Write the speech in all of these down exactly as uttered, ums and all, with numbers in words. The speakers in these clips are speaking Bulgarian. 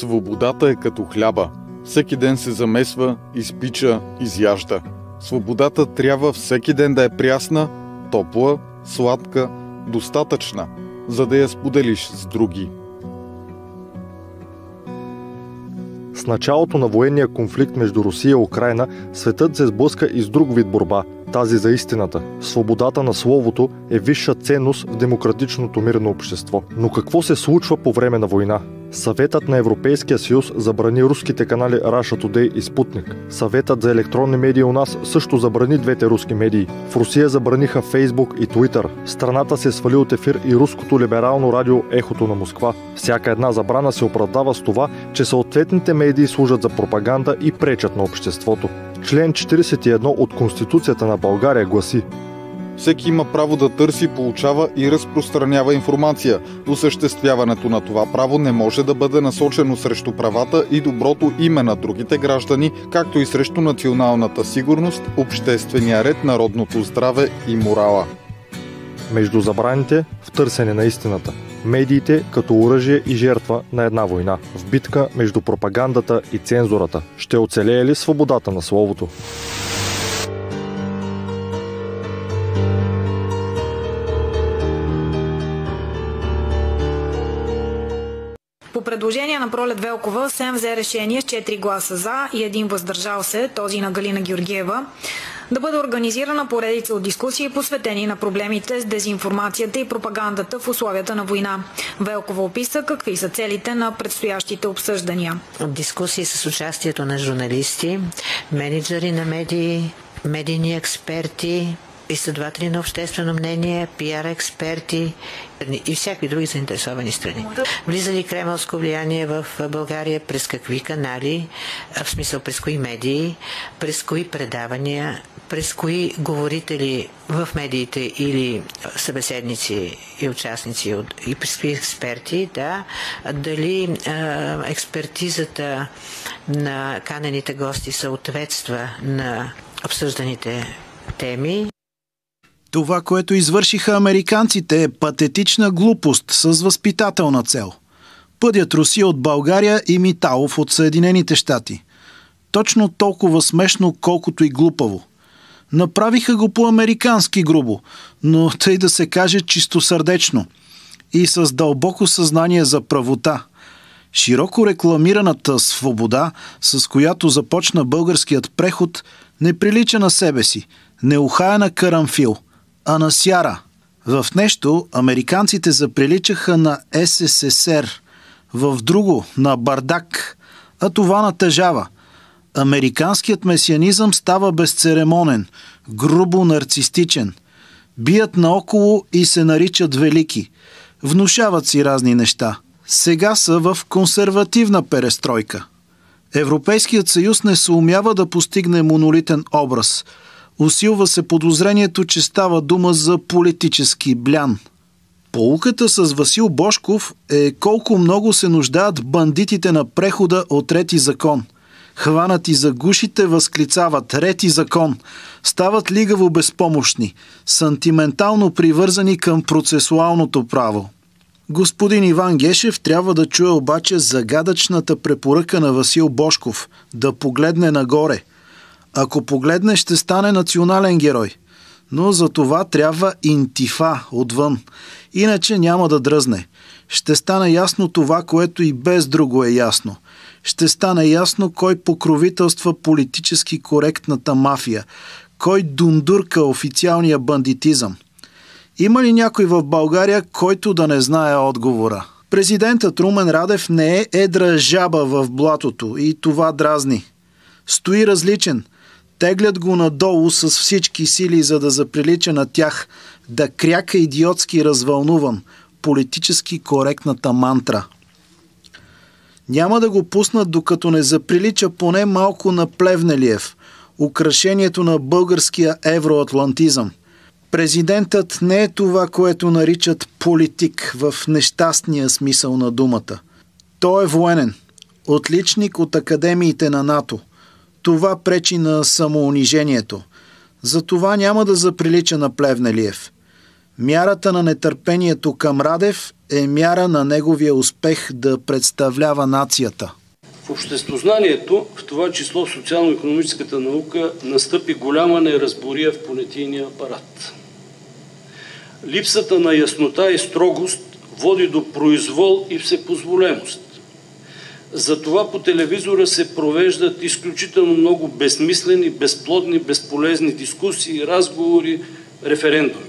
Свободата е като хляба. Всеки ден се замесва, изпича, изяжда. Свободата трябва всеки ден да е прясна, топла, сладка, достатъчна, за да я споделиш с други. С началото на военния конфликт между Русия и Украйна, светът се сблъска и с друг вид борба – тази за истината. Свободата на словото е висша ценност в демократичното мирно общество. Но какво се случва по време на война? Съветът на Европейския съюз забрани руските канали Russia Today и Спутник. Съветът за електронни медии у нас също забрани двете руски медии. В Русия забраниха Фейсбук и Твитър. Страната се свали от ефир и руското либерално радио Ехото на Москва. Всяка една забрана се оправдава с това, че съответните медии служат за пропаганда и пречат на обществото. Член четиридесет и едно от Конституцията на България гласи: всеки има право да търси, получава и разпространява информация. Осъществяването на това право не може да бъде насочено срещу правата и доброто име на другите граждани, както и срещу националната сигурност, обществения ред, народното здраве и морала. Между забраните в търсене на истината. Медиите като оръжие и жертва на една война. В битка между пропагандата и цензурата. Ще оцелее ли свободата на словото? По предложение на Пролет Велкова, СЕМ взе решение с четири гласа за и един въздържал се, този на Галина Георгиева, да бъде организирана поредица от дискусии, посветени на проблемите с дезинформацията и пропагандата в условията на война. Велкова описа какви са целите на предстоящите обсъждания. Дискусии с участието на журналисти, менеджери на медии, медийни експерти, изследователи на обществено мнение, пиар експерти и всякакви други заинтересовани страни. Влиза ли кремълско влияние в България, през какви канали, в смисъл през кои медии, през кои предавания, през кои говорители в медиите или събеседници и участници и през кои експерти, да, дали е, експертизата на канените гости съответства на обсъжданите теми. Това, което извършиха американците, е патетична глупост с възпитателна цел. Пъдят Русия от България и Миталов от Съединените щати. Точно толкова смешно, колкото и глупаво. Направиха го по-американски грубо, но тъй да се каже чистосърдечно и с дълбоко съзнание за правота. Широко рекламираната свобода, с която започна българският преход, не прилича на себе си, не ухая на карамфил, а на сяра. В нещо американците заприличаха на Ес Ес Ес Ер, в друго на бардак, а това натъжава. Американският месианизъм става безцеремонен, грубо нарцистичен. Бият наоколо и се наричат велики. Внушават си разни неща. Сега са в консервативна перестройка. Европейският съюз не съумява да постигне монолитен образ. Усилва се подозрението, че става дума за политически блян. Поуката с Васил Божков е колко много се нуждаят бандитите на прехода от ред и закон. Хванати за гушите възклицават ред и закон. Стават лигаво безпомощни, сантиментално привързани към процесуалното право. Господин Иван Гешев трябва да чуе обаче загадъчната препоръка на Васил Божков да погледне нагоре. Ако погледне, ще стане национален герой. Но за това трябва интифа отвън. Иначе няма да дръзне. Ще стане ясно това, което и без друго е ясно. Ще стане ясно кой покровителства политически коректната мафия, кой дундурка официалния бандитизъм. Има ли някой в България, който да не знае отговора? Президентът Румен Радев не е едра жаба в блатото и това дразни. Стои различен. Теглят го надолу с всички сили, за да заприлича на тях, да кряка идиотски развълнуван, политически коректната мантра. Няма да го пуснат, докато не заприлича поне малко на Плевнелиев, украшението на българския евроатлантизъм. Президентът не е това, което наричат политик в нещастния смисъл на думата. Той е военен, отличник от академиите на НАТО. Това пречи на самоунижението. Затова няма да заприлича на Плевнелиев. Мярата на нетърпението към Радев е мяра на неговия успех да представлява нацията. В обществознанието, в това число в социално-икономическата наука, настъпи голяма неразбория в понятийния апарат. Липсата на яснота и строгост води до произвол и всепозволемост. Затова по телевизора се провеждат изключително много безсмислени, безплодни, безполезни дискусии, разговори, референдуми.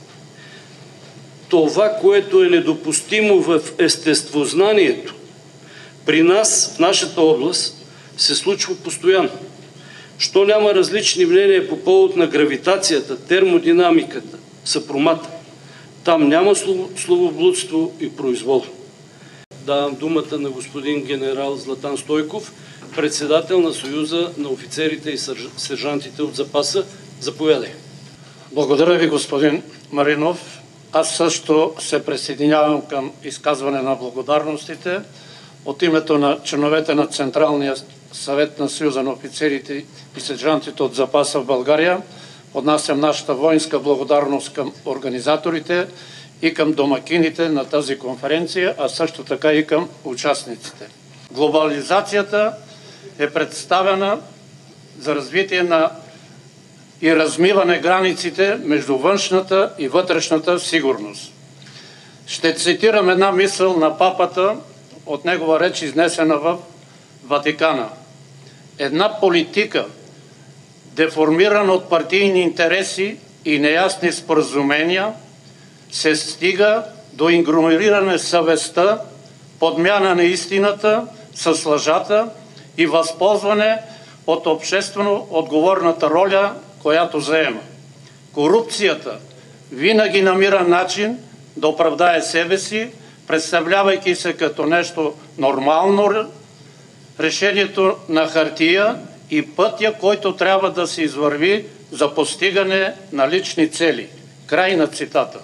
Това, което е недопустимо в естествознанието, при нас, в нашата област, се случва постоянно. Що няма различни мнения по повод на гравитацията, термодинамиката, съпромата. Там няма словоблудство и произвол. Давам думата на господин генерал Златан Стойков, председател на Съюза на офицерите и сержантите от запаса. Заповядай. Благодаря ви, господин Маринов. Аз също се присъединявам към изказване на благодарностите от името на членовете на Централния съвет на Съюза на офицерите и сержантите от запаса в България. Поднасям нашата воинска благодарност към организаторите и към домакините на тази конференция, а също така и към участниците. Глобализацията е представена за развитие на и размиване границите между външната и вътрешната сигурност. Ще цитирам една мисъл на папата от негова реч, изнесена в Ватикана. Една политика, деформирана от партийни интереси и неясни споразумения, се стига до игнориране съвестта, подмяна на истината с лъжата и възползване от обществено отговорната роля, която заема. Корупцията винаги намира начин да оправдае себе си, представлявайки се като нещо нормално, решението на хартия и пътя, който трябва да се извърви за постигане на лични цели. Край на цитата.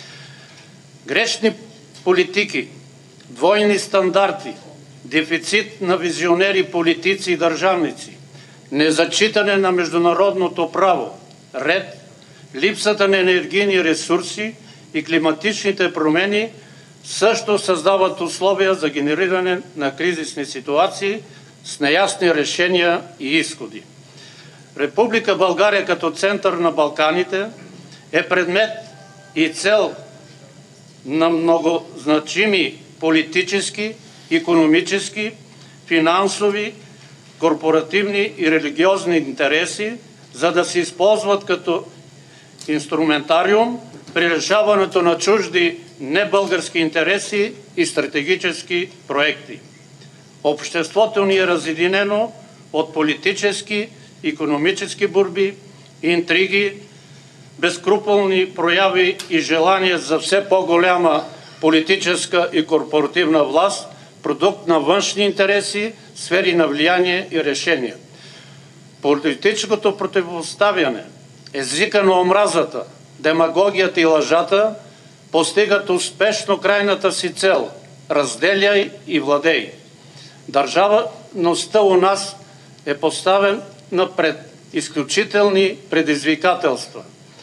Грешни политики, двойни стандарти, дефицит на визионери, политици и държавници, незачитане на международното право, ред, липсата на енергийни ресурси и климатичните промени също създават условия за генериране на кризисни ситуации с неясни решения и изходи. Република България като център на Балканите е предмет и цел на много значими политически, икономически, финансови, корпоративни и религиозни интереси, за да се използват като инструментариум при решаването на чужди небългарски интереси и стратегически проекти. Обществото ни е разединено от политически, икономически борби, интриги, безкруполни прояви и желания за все по-голяма политическа и корпоративна власт, продукт на външни интереси, сфери на влияние и решения. Политическото противопоставяне, езика на омразата, демагогията и лъжата постигат успешно крайната си цел – разделяй и владей. Държавността у нас е поставена пред изключителни предизвикателства.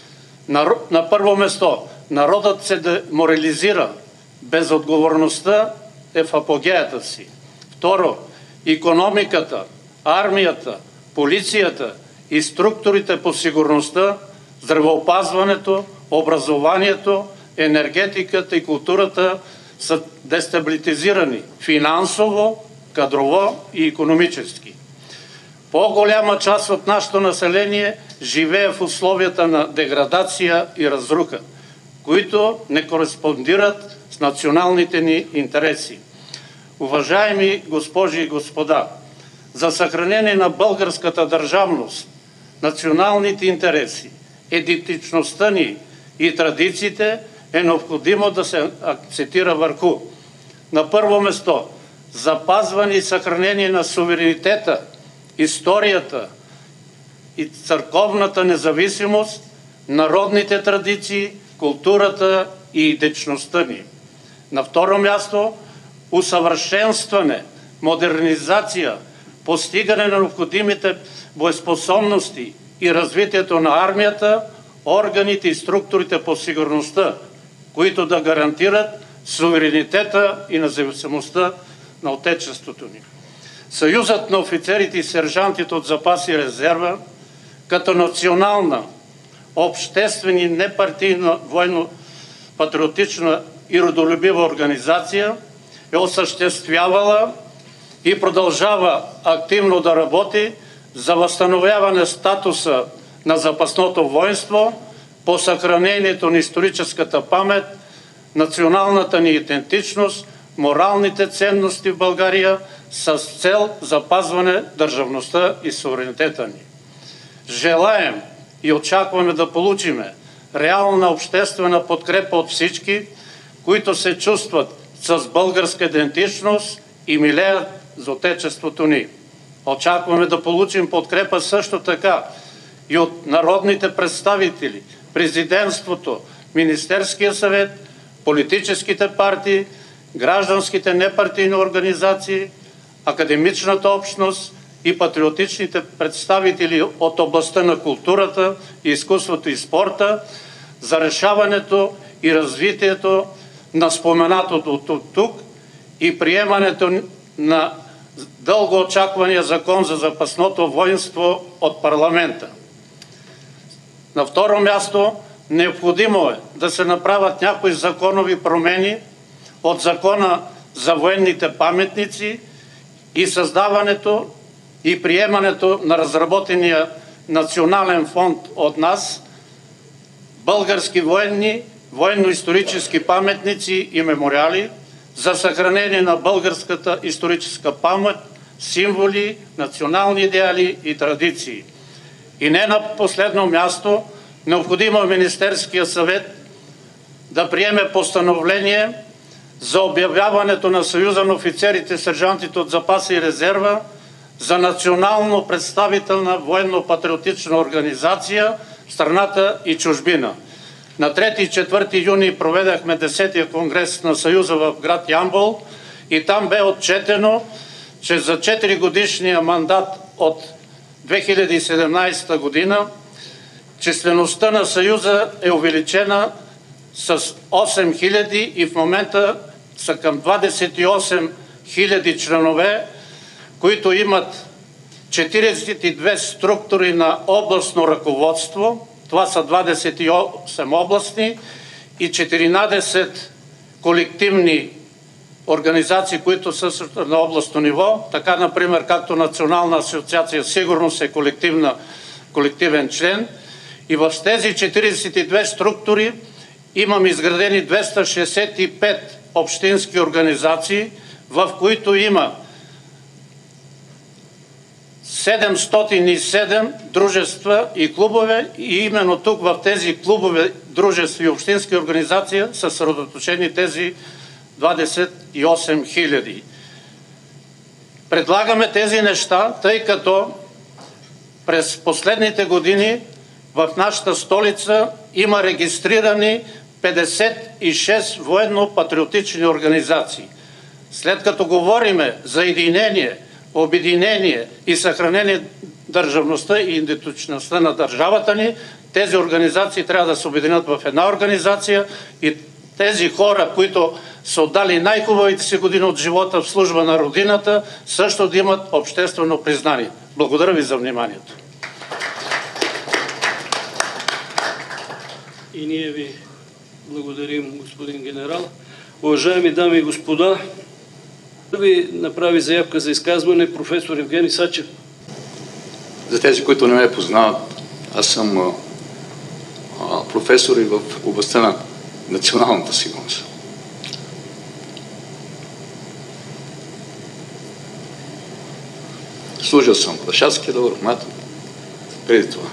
На първо место, народът се деморализира, безотговорността е в апогеята си. Второ, икономиката, армията, полицията и структурите по сигурността, здравеопазването, образованието, енергетиката и културата са дестабилизирани финансово, кадрово и икономически. По-голяма част от нашето население живее в условията на деградация и разруха, които не кореспондират с националните ни интереси. Уважаеми госпожи и господа, за съхранение на българската държавност, националните интереси, идентичността ни и традициите е необходимо да се акцентира върху: на първо место, запазване и съхранение на суверенитета, историята и църковната независимост, народните традиции, културата и идентичността ни. На второ място, усъвършенстване, модернизация, постигане на необходимите боеспособности и развитието на армията, органите и структурите по сигурността, които да гарантират суверенитета и независимостта на Отечеството ни. Съюзът на офицерите и сержантите от запаси и резерва, като национална, обществена и непартийна военно-патриотична и родолюбива организация, е осъществявала и продължава активно да работи за възстановяване статуса на запасното воинство, по съхранението на историческата памет, националната ни идентичност, моралните ценности в България с цел запазване държавността и суверенитета ни. Желаем и очакваме да получиме реална обществена подкрепа от всички, които се чувстват с българска идентичност и милеят за Отечеството ни. Очакваме да получим подкрепа също така и от народните представители, президентството, Министерския съвет, политическите партии, гражданските непартийни организации, академичната общност и патриотичните представители от областта на културата, изкуството и спорта за решаването и развитието на споменатото от тук и приемането на дълго очаквания закон за запасното воинство от парламента. На второ място, необходимо е да се направят някои законови промени от Закона за военните паметници и създаването и приемането на разработения национален фонд от нас, български военни, военно-исторически паметници и мемориали за съхранение на българската историческа памет, символи, национални идеали и традиции. И не на последно място, необходимо е Министерския съвет да приеме постановление за обявяването на Съюза на офицерите и сержантите от запаса и резерва за национално представителна военно-патриотична организация в страната и чужбина. На трети и четвърти юни проведахме десетия конгрес на Съюза в град Ямбол и там бе отчетено, че за четири годишния мандат от две хиляди и седемнадесета година числеността на Съюза е увеличена с осем хиляди и в момента са към двадесет и осем хиляди членове, които имат четиридесет и две структури на областно ръководство. Това са двадесет и осем областни и четиринадесет колективни организации, които са на областно ниво. Така, например, както Национална асоциация сигурност е колективна, колективен член. И в тези четиридесет и две структури имам изградени двеста шестдесет и пет общински организации, в които има седемстотин и седем дружества и клубове и именно тук в тези клубове, дружества и общински организации са съсредоточени тези двадесет и осем хиляди. Предлагаме тези неща, тъй като през последните години в нашата столица има регистрирани петдесет и шест военно-патриотични организации. След като говориме за единение, обединение и съхранение държавността и идентичността на държавата ни, тези организации трябва да се обединят в една организация и тези хора, които са отдали най-хубавите си години от живота в служба на родината, също да имат обществено признание. Благодаря ви за вниманието. И ние ви благодарим, господин генерал. Уважаеми дами и господа, ви направи заявка за изказване професор Евгений Сачев. За тези, които не ме познават, аз съм а, а, професор и в областта на националната сигурност. Служил съм в Рашадския договор, в НАТО, преди това.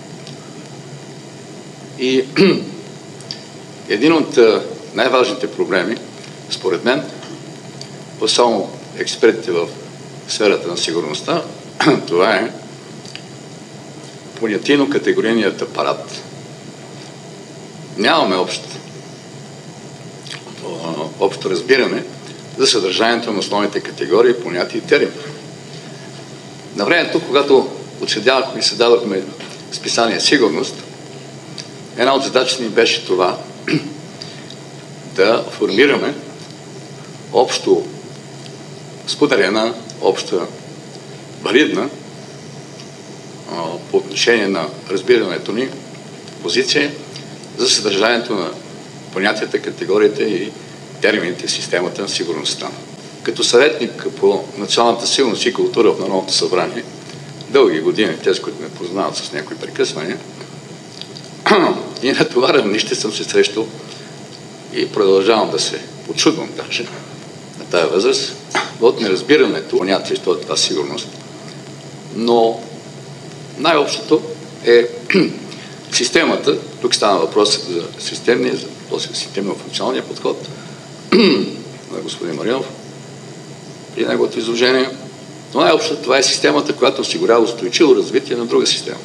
И един от най-важните проблеми, според мен, особено експертите в сферата на сигурността, това е понятийно-категорийният апарат. Нямаме общо, общо разбиране за съдържанието на основните категории, понятия и термини. На времето, когато отседявахме и се дадохме списание сигурност, една от задачите ни беше това да формираме общо споделена, обща, валидна по отношение на разбирането ни позиция за съдържанието на понятията, категориите и термините в системата на сигурността. Като съветник по националната сигурност и култура в Народното събрание, дълги години, тези, които ме познават с някои прекъсвания, и на това равнище съм се срещал и продължавам да се почудвам даже на тая възраст от неразбирането понятие, що е това сигурност. Но най-общото е системата, тук стана въпрос за системния, за този системно-функционалния подход на господин Маринов и неговото изложение, но най-общото това е системата, която осигурява устойчиво развитие на друга система.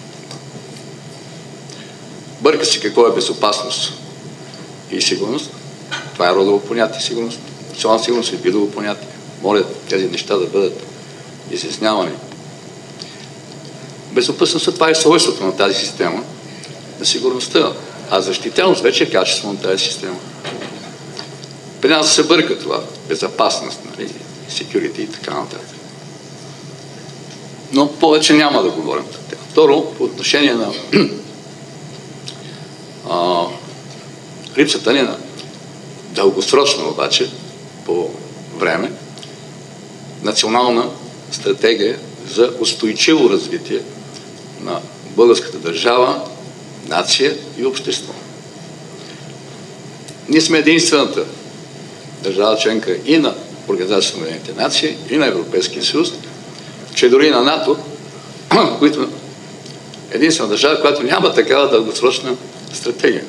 Бърка се какво е безопасност и сигурност. Това е родово понятие сигурност. Национална сигурност е видово понятие. Моля тези неща да бъдат изяснявани. Безопасността, това е свойството на тази система, на сигурността, а защитеност вече е качество на тази система. При нас се бърка това. Безопасност, нали, security и така нататък. Но повече няма да говорим. Второ, по отношение на а, липсата ни на дългосрочно обаче по време национална стратегия за устойчиво развитие на българската държава, нация и общество. Ние сме единствената държава членка и на Организацията на Обединените нации, и на Европейския съюз, че дори на НАТО, които единствена държава, която няма такава дългосрочна стратегия.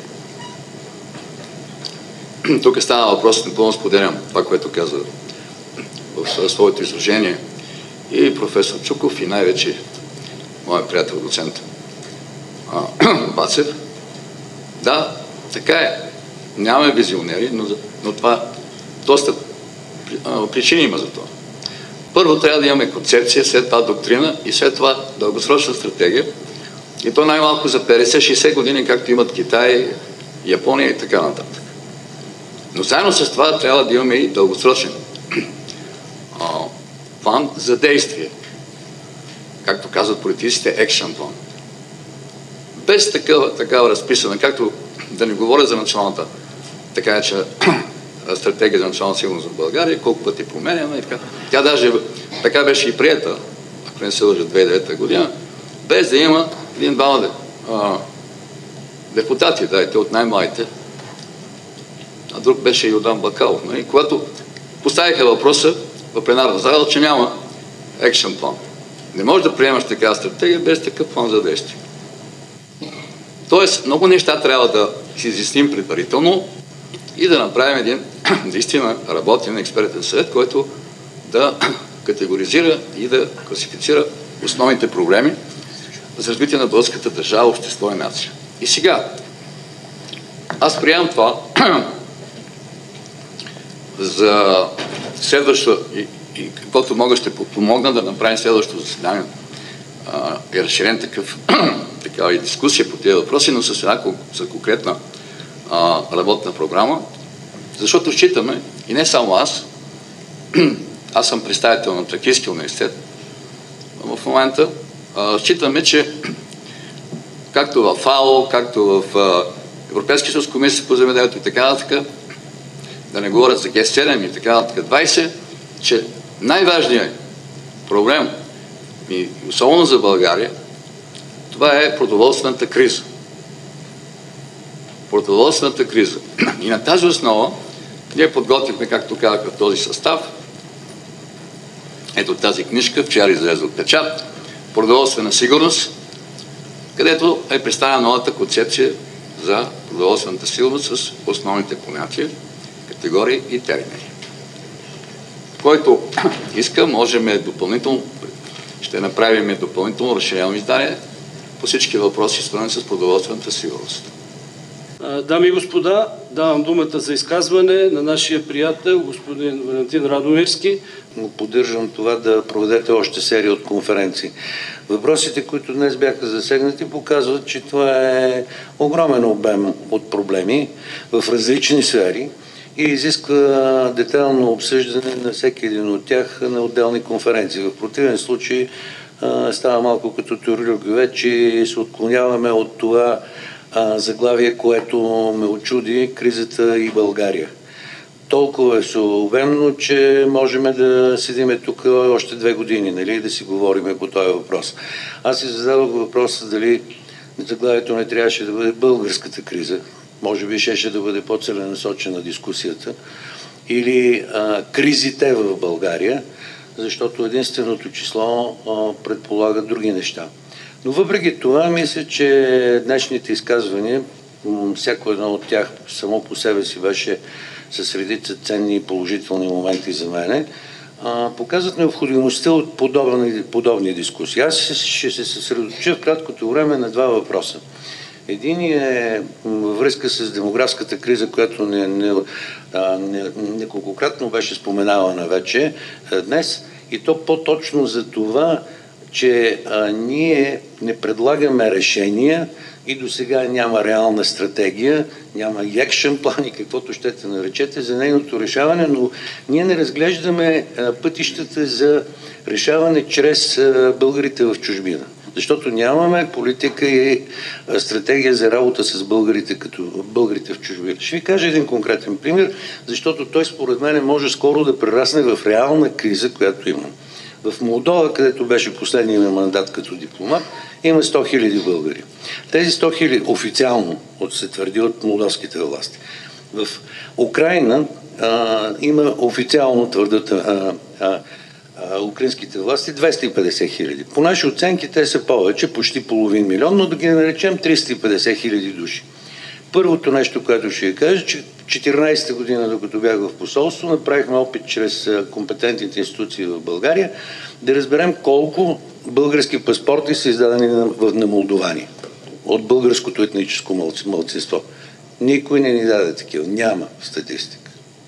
Тук става въпрос, напълно споделям това, което каза в своето изложение и професор Чуков, и най-вече моят приятел доцент Бацев. Да, така е. Нямаме визионери, но, но това доста причини има за това. Първо трябва да имаме концепция, след това доктрина и след това дългосрочна стратегия. И то най-малко за петдесет-шейсет години, както имат Китай, Япония и така нататък. Но заедно с това трябва да имаме и дългосрочен а, план за действие. Както казват политиците, екшън план. Без такава, такава разписана, както да не говоря за националната, така че стратегия за национална сигурност в България, колко пъти променяме и така. Тя даже така беше и приета, ако не се лъжа, две хиляди и девета година, без да има един-двама депутати, дайте от най-младите, а друг беше Йордан Бакалов. Нали? Когато поставиха въпроса в пленарна зала, че няма екшън план. Не можеш да приемаш такава стратегия без такъв план за действие. Тоест, много неща трябва да си изясним предварително и да направим един наистина работен експертен съвет, който да категоризира и да класифицира основните проблеми за развитие на българската държава, общество и нация. И сега, аз приемам това за следващо и, и каквото мога ще помогна да направим следващото заседание а, и разширен такъв такава и дискусия по тези въпроси, но с една за конкретна а, работна програма, защото считаме, и не само аз, аз съм представител на Тракийския университет в момента, а, считаме, че както в ФАО, както в а, Европейския съюз, Комисия по земеделието и така нататък, да не говоря за Г седем и така нататък двайсет, че най-важният проблем, и особено за България, това е продоволствената криза. Продоволствената криза. И на тази основа ние подготвихме, както казах, в този състав, ето тази книжка, вчера излезе от печат, Продоволствена сигурност, където е представена новата концепция за продоволствената сигурност с основните понятия, категории и термини. Който иска, можем допълнително, ще направим допълнително разширено издание по всички въпроси, свързани с продоволствената сигурност. Дами и господа, давам думата за изказване на нашия приятел, господин Валентин Радомирски. Поддържам това да проведете още серия от конференции. Въпросите, които днес бяха засегнати, показват, че това е огромен обем от проблеми в различни сфери и изисква детайлно обсъждане на всеки един от тях на отделни конференции. В противен случай става малко като тюрлюгюве, че се отклоняваме от това заглавие, което ме очуди — кризата и България. Толкова е суверенно, че можем да седиме тук още две години, нали, да си говорим по този въпрос. Аз си зададох въпроса дали заглавието не трябваше да бъде българската криза. Може би щеше да бъде по-целенасочена дискусията. Или а, кризите в България, защото единственото число а, предполага други неща. Но въпреки това, мисля, че днешните изказвания, всяко едно от тях само по себе си беше с редица ценни и положителни моменти за мене, показват необходимостта от подобни, подобни дискусии. Аз ще се съсредоточа в краткото време на два въпроса. Един е във връзка с демографската криза, която не, не, не, неколкократно беше споменавана вече днес, и то по-точно за това, че а, ние не предлагаме решения и до сега няма реална стратегия, няма и екшън план и каквото щете наречете за нейното решаване, но ние не разглеждаме а, пътищата за решаване чрез а, българите в чужбина. Защото нямаме политика и а, стратегия за работа с българите като българите в чужбина. Ще ви кажа един конкретен пример, защото той според мен може скоро да прерасне в реална криза, която имам. В Молдова, където беше последния ми мандат като дипломат, има сто хиляди българи. Тези сто хиляди официално се твърди от молдовските власти. В Украйна а, има официално твърдат а, а, а, украинските власти двеста и петдесет хиляди. По наши оценки те са повече, почти половин милион, но да ги наречем триста и петдесет хиляди души. Първото нещо, което ще ви кажа, че четиринадесета година, докато бях в посолство, направихме опит чрез компетентните институции в България да разберем колко български паспорти са издадени на, на молдовани от българското етническо малцинство. Никой не ни даде такива. Няма статистика.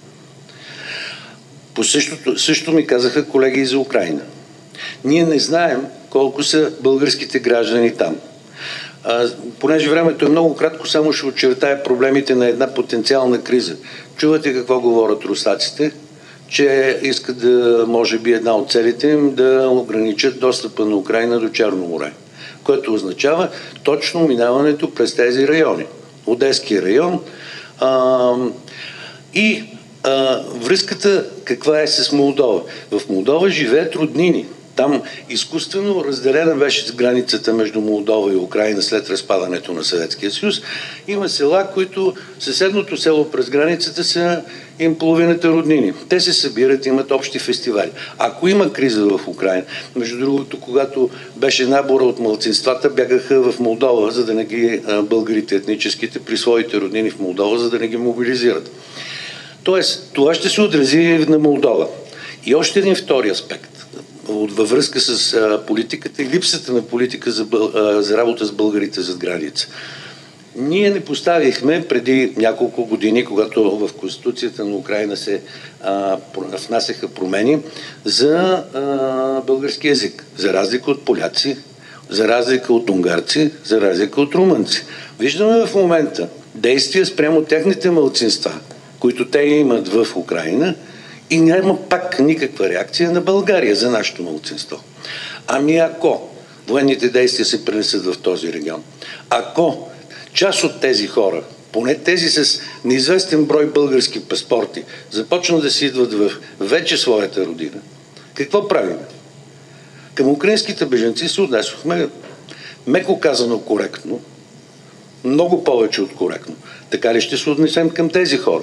По същото, също ми казаха колеги и за Украйна. Ние не знаем колко са българските граждани там. А, понеже времето е много кратко, само ще очертая проблемите на една потенциална криза. Чувате какво говорят руснаците? Че искат да, може би една от целите им, да ограничат достъпа на Украйна до Черно море, което означава точно минаването през тези райони. Одески район. А, и а, връзката каква е с Молдова? В Молдова живеят роднини. Там изкуствено разделена беше границата между Молдова и Украйна след разпадането на Съветския съюз. Има села, които съседното село през границата са им половината роднини. Те се събират, имат общи фестивали. Ако има криза в Украйна, между другото, когато беше набора от малцинствата, бягаха в Молдова, за да не ги българите етническите при своите роднини в Молдова, за да не ги мобилизират. Тоест, това ще се отрази на Молдова. И още един втори аспект във връзка с а, политиката и липсата на политика за, а, за работа с българите зад граница. Ние не поставихме преди няколко години, когато в Конституцията на Украйна се а, внасяха промени за а, български език, за разлика от поляци, за разлика от унгарци, за разлика от румънци. Виждаме в момента действия спрямо техните малцинства, които те имат в Украйна, и няма пак никаква реакция на България за нашето малцинство. Ами ако военните действия се пренесат в този регион, ако част от тези хора, поне тези с неизвестен брой български паспорти, започнат да си идват в вече своята родина, какво правим? Към украинските бежанци се отнесохме, меко казано, коректно, много повече от коректно. Така ли ще се отнесем към тези хора?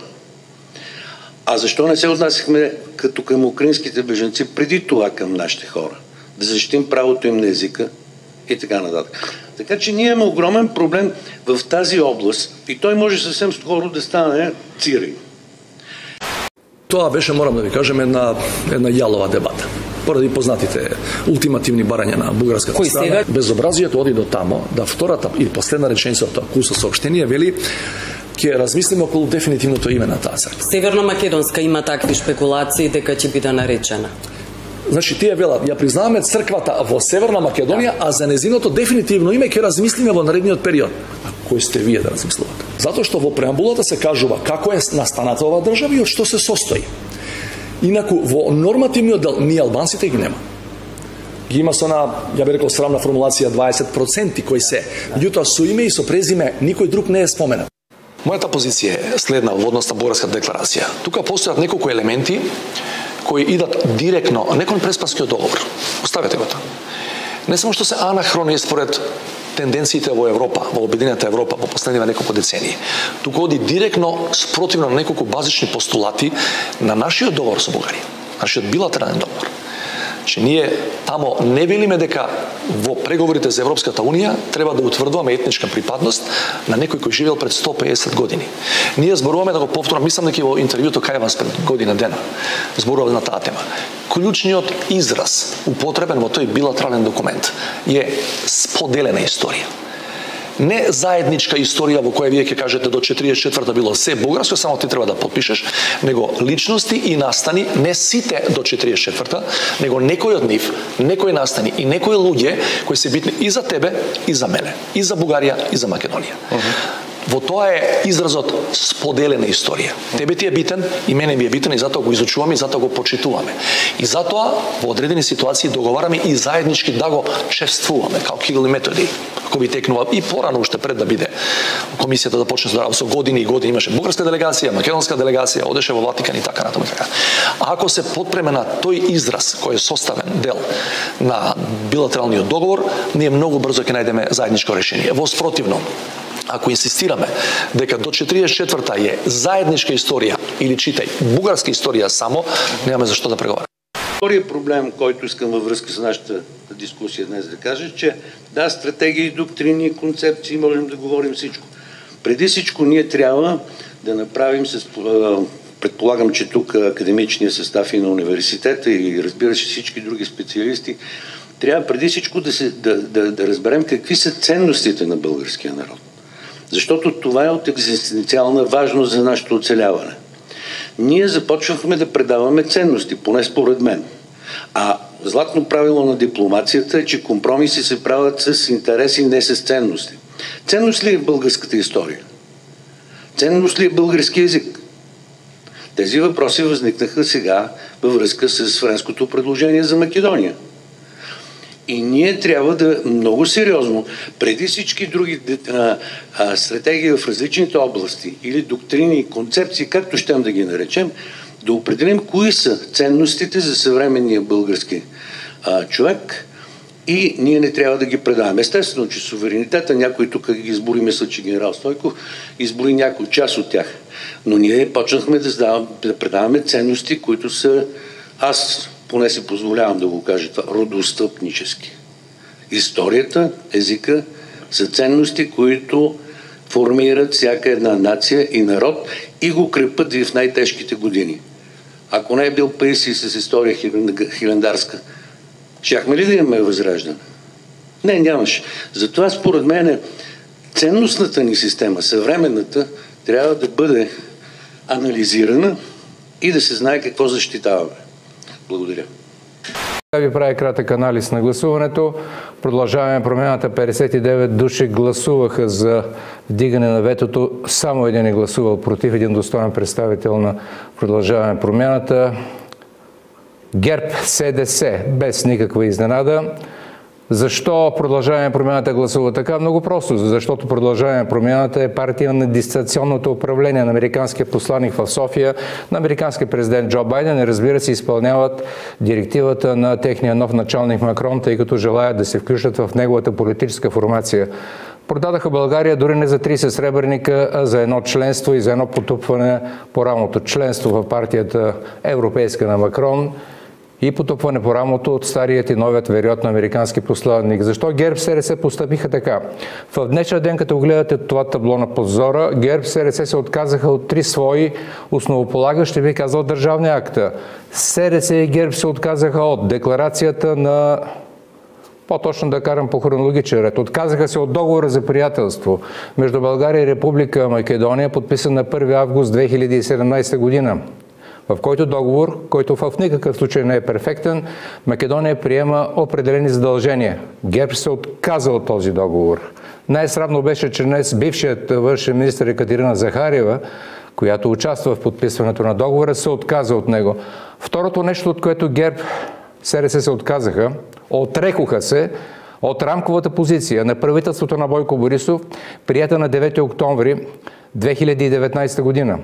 А защо не се отнасяхме като към украинските бежанци преди това към нашите хора? Да защитим правото им на езика и така нататък. Така че ние имаме огромен проблем в тази област и той може съвсем скоро да стане цирей. Тоа беше, морам да ви кажем, една, една јалова дебата. Поради познатите ултимативни барања на бугарската страна, безобразието оди до тамо да втората и последна реченица од тоа куса соопштение вели ќе размислиме околу дефинитивното име на таа црква. Северно-македонска има такви шпекулации дека ќе биде наречена. Значи, тие велат, ја признаваме црквата во Северна Македонија, а за незиното дефинитивно име ќе размислиме во наредниот период. А кој сте вие да размислувате? Затоа што во преамбулата се кажува како е настаната оваа држава и од што се состои. Инаку, во нормативниот дел, ние албанците ги нема. Ги има со на, ја би рекол, срамна формулација дваесет проценти кои се. Меѓутоа, со име и со презиме, никој друг не е споменат. Мојата позиција е следна во однос на Бугарска декларација. Тука постојат неколку елементи кои идат директно, не кон Преспанскиот договор. Оставете го тоа. Не само што се анахрони според тенденциите во Европа, во Обединената Европа во последниве неколку децении, туку оди директно спротивно на неколку базични постулати на нашиот договор со Бугарија, нашиот билатерален договор. Че ние тамо не велиме дека во преговорите за Европската Унија треба да утврдуваме етничка припадност на некој кој живеел пред сто и песет години. Ние зборуваме, да го повторам, мислам дека во интервјуто кај вас пред година дена зборуваме на таа тема. Клучниот израз употребен во тој билатерален документ е споделена историја. Не заедничка историја во која вие ќе кажете до четиридесет и четврта било се бугарско, само ти треба да подпишеш, него личности и настани, не сите до четиридесет и четврта, него некој од нив, некои настани и некои луѓе кои се битни и за тебе, и за мене, и за Бугарија, и за Македонија. Uh-huh. Во тоа е изразот споделена историја. Тебе ти е битен, и мене ми е битен, и затоа го изучуваме, и затоа го почитуваме. И затоа во одредени ситуации договараме и заеднички да го чествуваме, како Кирил и Методи, ако би текнува и порано уште пред да биде комисијата да почне да работи, со години и години имаше бугарска делегација, македонска делегација, одеше во Ватикан и така натаму така. А ако се потпреме на тој израз кој е составен дел на билатералниот договор, ние многу брзо ќе најдеме заедничко решение. Во спротивно, ако инсистираме дека до четиридесет и четврта е заедничка историја или читај бугарска историја само, немаме за што да преговараме. Вторият проблем, който искам във връзка с нашата дискусия днес да кажа, че да, стратегии, доктрини, концепции, можем да говорим всичко. Преди всичко ние трябва да направим, с, предполагам, че тук академичният състав и на университета и разбира се всички други специалисти, трябва преди всичко да, се, да, да, да разберем какви са ценностите на българския народ. Защото това е от екзистенциална важност за нашето оцеляване. Ние започвахме да предаваме ценности, поне според мен. А златно правило на дипломацията е, че компромиси се правят с интереси, не с ценности. Ценност ли е българската история? Ценност ли е български език? Тези въпроси възникнаха сега във връзка с френското предложение за Македония. И ние трябва да много сериозно, преди всички други а, а, стратегии в различните области или доктрини и концепции, както щем да ги наречем, да определим кои са ценностите за съвременния български а, човек и ние не трябва да ги предаваме. Естествено, че суверенитета, някой тук ги избори, мисля, че генерал Стойков избори някой част от тях. Но ние почнахме да, сдавам, да предаваме ценности, които са, аз поне си позволявам да го кажа това, родоотстъпнически. Историята, езика са ценности, които формират всяка една нация и народ и го крепат и в най-тежките години. Ако не е бил Паисий с история хилендарска, щяхме ли да имаме възраждане? Не, нямаше. Затова според мен ценностната ни система, съвременната, трябва да бъде анализирана и да се знае какво защитаваме. Благодаря. Да ви прави кратък анализ на гласуването. Продължаваме промяната. петдесет и девет души гласуваха за вдигане на ветото. Само един е гласувал против, един достоен представител на Продължаваме промяната. ГЕРБ СДС, без никаква изненада. Защо Продължаваме промяната гласува така? Много просто, защото Продължаваме промяната е партия на дистанционното управление на американския посланник в София, на американския президент Джо Байден и разбира се изпълняват директивата на техния нов началник Макрон, тъй като желаят да се включат в неговата политическа формация. Продадаха България дори не за тридесет сребърника, а за едно членство и за едно потупване по рамото. Членство в партията европейска на Макрон и потупване по рамото от старият и новият вериод на американски посланник. Защо ГЕРБ СДС постъпиха така? В днешния ден, като гледате това табло на позора, ГЕРБ СДС се отказаха от три свои основополагащи, би казал, държавни акта. СДС и ГЕРБ се отказаха от декларацията на По-точно да карам по хронологичен ред. Отказаха се от договора за приятелство между България и Република Македония, подписан на първи август две хиляди и седемнадесета година, в който договор, който в никакъв случай не е перфектен, Македония приема определени задължения. ГЕРБ се отказа от този договор. Най-срамно беше, че днес бившият външен министър Екатерина Захариева, която участва в подписването на договора, се отказа от него. Второто нещо, от което ГЕРБ СДС се отказаха, отрекоха се от рамковата позиция на правителството на Бойко Борисов, прията на девети октомври две хиляди и деветнадесета година.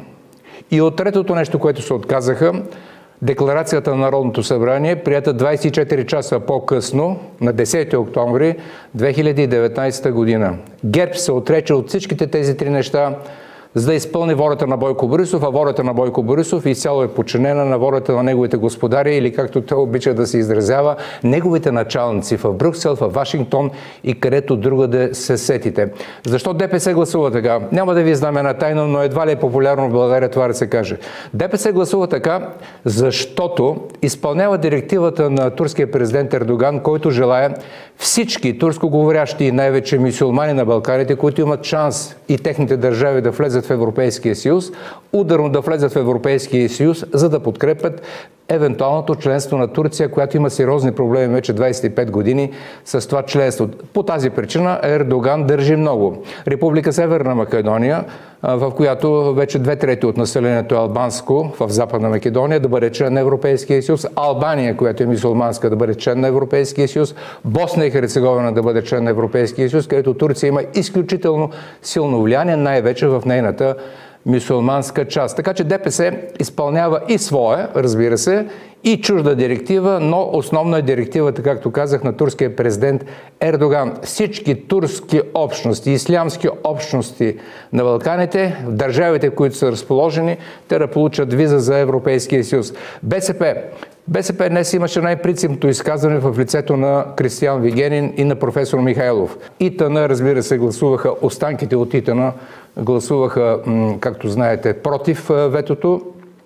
И от третото нещо, което се отказаха, декларацията на Народното събрание, прията двадесет и четири часа по-късно, на десети октомври две хиляди и деветнадесета година. ГЕРБ се отрече от всичките тези три неща, за да изпълни волята на Бойко Борисов, а волята на Бойко Борисов изцяло е подчинена на волята на неговите господари или, както той обича да се изразява, неговите началници в Брюксел, в Вашингтон и където другаде се сетите. Защо ДПС гласува така? Няма да ви знаме на тайно, но едва ли е популярно в България това да се каже. ДПС гласува така, защото изпълнява директивата на турския президент Ердоган, който желая всички турскоговорящи и най-вече мюсюлмани на Балканите, които имат шанс и техните държави да влезат в Европейския съюз, ударно да влезат в Европейския съюз, за да подкрепят евентуалното членство на Турция, която има сериозни проблеми вече двадесет и пет години с това членство. По тази причина Ердоган държи много. Република Северна Македония, в която вече две трети от населението е албанско в Западна Македония, да бъде член на Европейския съюз, Албания, която е мюсюлманска, да бъде член на Европейския съюз, Босна и Херцеговина да бъде член на Европейския съюз, където Турция има изключително силно влияние, най-вече в нейната мюсюлманска част. Така че ДПС изпълнява и своя, разбира се, и чужда директива, но основна е директивата, както казах, на турския президент Ердоган. Всички турски общности, ислямски общности на Балканите, в държавите, в които са разположени, те да получат виза за Европейския съюз. БСП. БСП днес имаше най-принципното изказване в лицето на Кристиан Вигенин и на професор Михайлов. ИТН, разбира се, гласуваха, останките от ИТН гласуваха, както знаете, против ветото.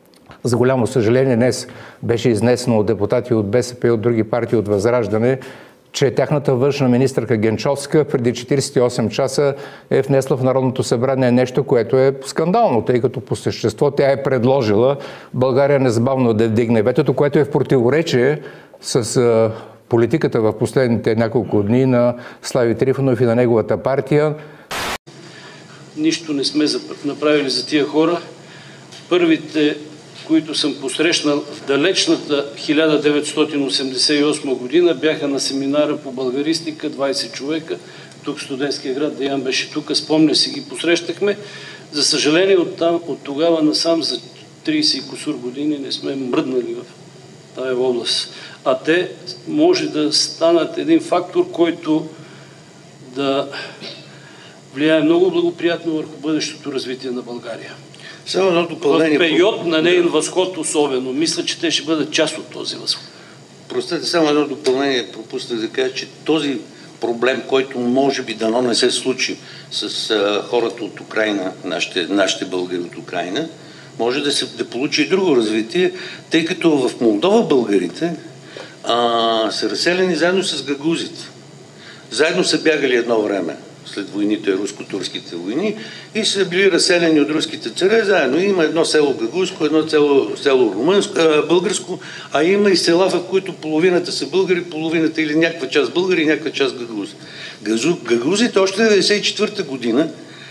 За голямо съжаление, днес беше изнесено от депутати от БСП и от други партии от Възраждане, че тяхната външна министърка Генчовска преди четиридесет и осем часа е внесла в Народното събрание нещо, което е скандално, тъй като по същество тя е предложила България незабавно да вдигне ветото, което е в противоречие с политиката в последните няколко дни на Слави Трифонов и на неговата партия. Нищо не сме направили за тия хора. Първите, които съм посрещнал в далечната хиляда деветстотин осемдесет и осма година, бяха на семинара по българистика, двадесет човека. Тук в Студентския град, Деян беше тук, спомня си, ги посрещахме. За съжаление, от, там, от тогава насам за тридесет и кусур години не сме мръднали в тази област. А те може да станат един фактор, който да влияе много благоприятно върху бъдещото развитие на България. Само едно допълнение. В период на нейн възход особено. Мисля, че те ще бъдат част от този възход. Простете, само едно допълнение пропуснах да кажа, че този проблем, който може би дано не се случи с а, хората от Украйна, нашите, нашите българи от Украйна, може да, се, да получи и друго развитие, тъй като в Молдова българите а, са разселени заедно с гагузите. Заедно са бягали едно време след войните, руско-турските войни, и са били разселени от руските царе заедно. Има едно село гагузско, едно село, село румънско, а, българско, а има и села, в които половината са българи, половината или някаква част българи и някаква част гагузи. Гагузите още деветдесет и четвърта година,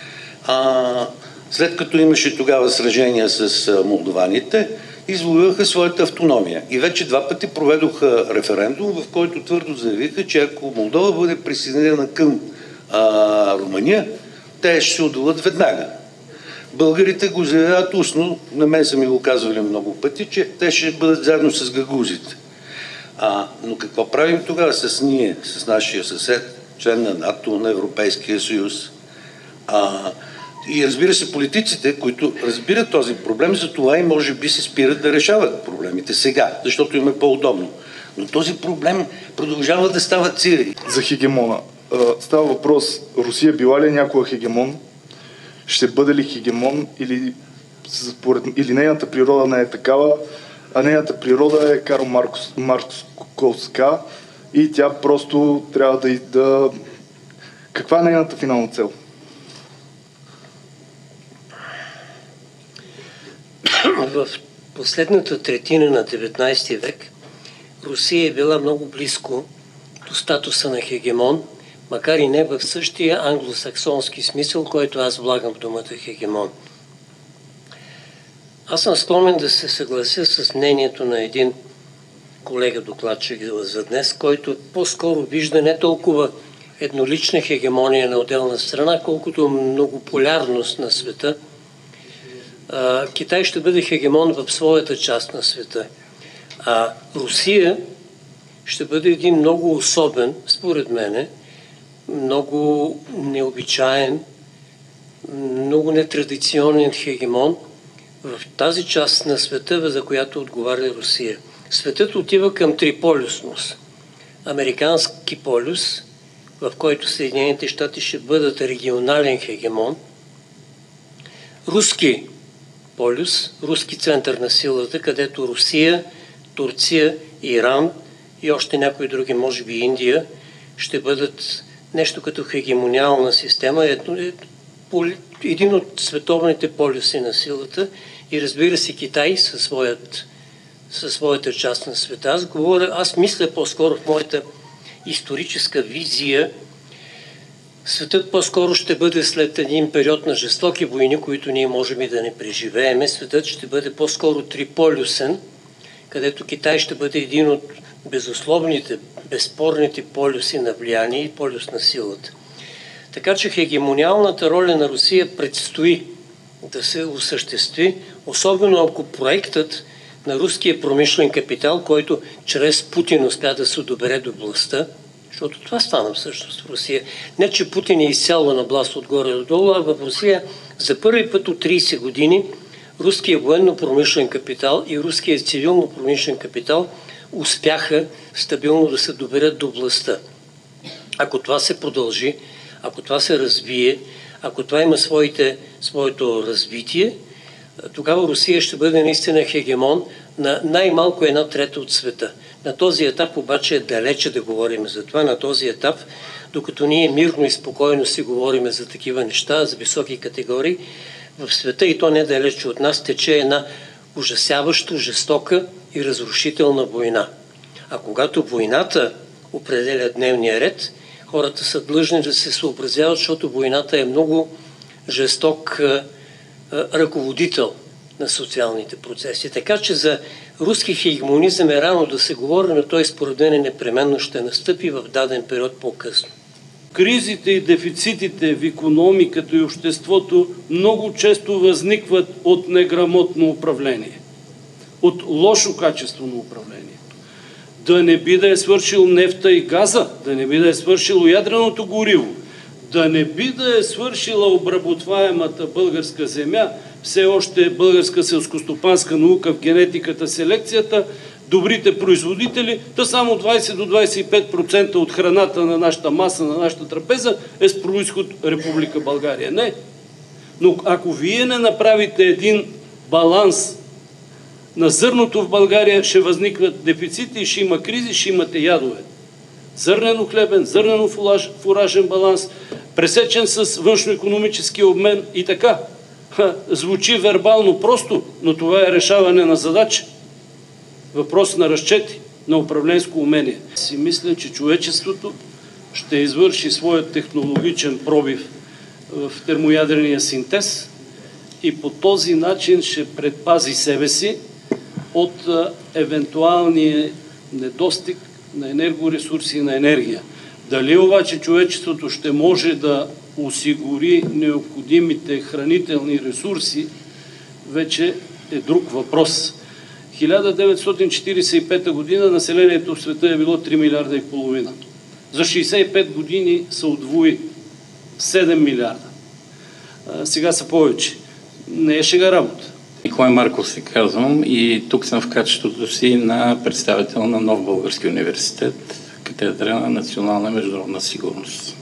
а, след като имаше тогава сражения с а, молдованите, извоюваха своята автономия. И вече два пъти проведоха референдум, в който твърдо заявиха, че ако Молдова бъде присъединена към а, Румъния, те ще се отделят веднага. Българите го заявяват устно, на мен са ми го казвали много пъти, че те ще бъдат заедно с гагузите. А, но какво правим тогава с ние, с нашия съсед, член на НАТО, на Европейския съюз? А, и разбира се, политиците, които разбират този проблем, за това и може би се спират да решават проблемите сега, защото им е по-удобно. Но този проблем продължава да става цири. За хегемона. Става въпрос, Русия била ли някога хегемон? Ще бъде ли хегемон или, според, или нейната природа не е такава, а нейната природа е Карл Маркс, Марксовска и тя просто трябва да... да... Каква е нейната финална цел? В последната третина на деветнайсети век Русия е била много близко до статуса на хегемон, макар и не в същия англосаксонски смисъл, който аз влагам в думата хегемон. Аз съм склонен да се съглася с мнението на един колега докладчик за днес, който по-скоро вижда не толкова еднолична хегемония на отделна страна, колкото многополярност на света. Китай ще бъде хегемон в своята част на света, а Русия ще бъде един много особен, според мене, много необичаен, много нетрадиционен хегемон в тази част на света, за която отговаря Русия. Светът отива към триполюсност. Американски полюс, в който Съединените щати ще бъдат регионален хегемон, руски полюс, руски център на силата, където Русия, Турция, Иран и още някои други, може би Индия, ще бъдат нещо като хегемониална система, един от световните полюси на силата и разбира се Китай със, своят, със своята част на света. Аз говоря, аз мисля по-скоро в моята историческа визия, светът по-скоро ще бъде след един период на жестоки войни, които ние можем и да не преживееме. Светът ще бъде по-скоро триполюсен, където Китай ще бъде един от безусловните, безспорните полюси на влияние и полюс на силата. Така че хегемониалната роля на Русия предстои да се осъществи, особено ако проектът на руския промишлен капитал, който чрез Путин успя да се добере до властта, защото това стана всъщност в Русия. Не, че Путин е изцяло на власт отгоре до долу, а в Русия за първи път от трийсет години руския военно-промишлен капитал и руския цивилно-промишлен капитал успяха стабилно да се доберат до властта. Ако това се продължи, ако това се развие, ако това има своите, своето развитие, тогава Русия ще бъде наистина хегемон на най-малко една трета от света. На този етап обаче е далече да говорим за това. На този етап, докато ние мирно и спокойно си говорим за такива неща, за високи категории, в света и то не далече от нас тече една ужасяваща, жестока и разрушителна война. А когато войната определя дневния ред, хората са длъжни да се съобразяват, защото войната е много жесток а, а, ръководител на социалните процеси. Така че за руски хегемонизъм е рано да се говори, но той според мен непременно ще настъпи в даден период по-късно. Кризите и дефицитите в икономиката и обществото много често възникват от неграмотно управление, от лошо качество на управлението. Да не би да е свършил нефта и газа, да не би да е свършило ядреното гориво, да не би да е свършила обработваемата българска земя, все още българска селскостопанска наука в генетиката, селекцията, добрите производители, да само двайсет до двайсет и пет процента от храната на нашата маса, на нашата трапеза е с произход Република България. Не. Но ако вие не направите един баланс на зърното в България, ще възникват дефицити, ще има кризи, ще имате ядове. Зърнено-хлебен, зърнено-фуражен баланс, пресечен с външно-икономически обмен и така. Ха, звучи вербално просто, но това е решаване на задача. Въпрос на разчети, на управленско умение. Си мисля, че човечеството ще извърши своят технологичен пробив в термоядрения синтез и по този начин ще предпази себе си от евентуалния недостиг на енергоресурси и на енергия. Дали обаче човечеството ще може да осигури необходимите хранителни ресурси, вече е друг въпрос. хиляда деветстотин четирийсет и пета година населението в света е било три милиарда и половина. За шейсет и пет години се удвои седем милиарда. А, сега са повече. Не е шега работа. Николай Марков се казвам и тук съм в качеството си на представител на Нов български университет, катедра на национална и международна сигурност.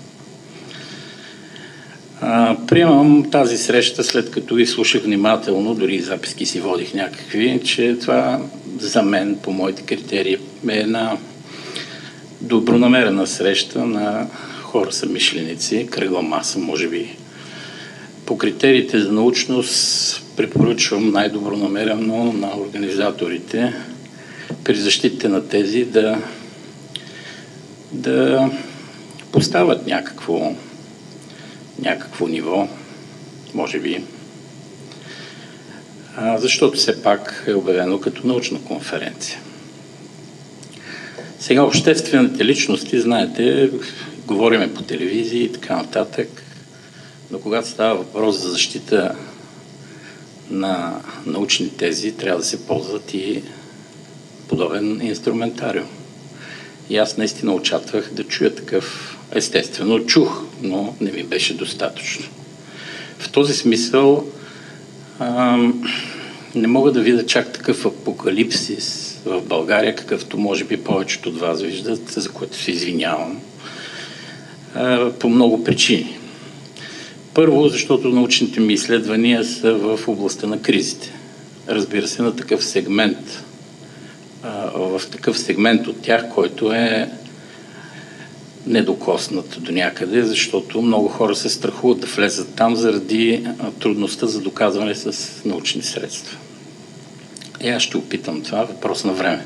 А, приемам тази среща, след като ви слушах внимателно, дори и записки си водих някакви, че това за мен, по моите критерии, е една добронамерена среща на хора съмишленици, кръгла маса, може би. По критериите за научност препоръчвам най-добронамерено на организаторите при защитите на тези да, да поставят някакво, някакво ниво, може би. А, защото все пак е обявено като научна конференция. Сега обществените личности, знаете, говориме по телевизии и така нататък, но когато става въпрос за защита на научни тези, трябва да се ползват и подобен инструментариум. И аз наистина очаквах да чуя такъв. Естествено, чух, но не ми беше достатъчно. В този смисъл ам, не мога да видя чак такъв апокалипсис в България, какъвто може би повечето от вас виждат, за което се извинявам, а, по много причини. Първо, защото научните ми изследвания са в областта на кризите. Разбира се, на такъв сегмент, а, в такъв сегмент от тях, който е недокоснат до някъде, защото много хора се страхуват да влезат там заради трудността за доказване с научни средства. И аз ще опитам това, въпрос на време.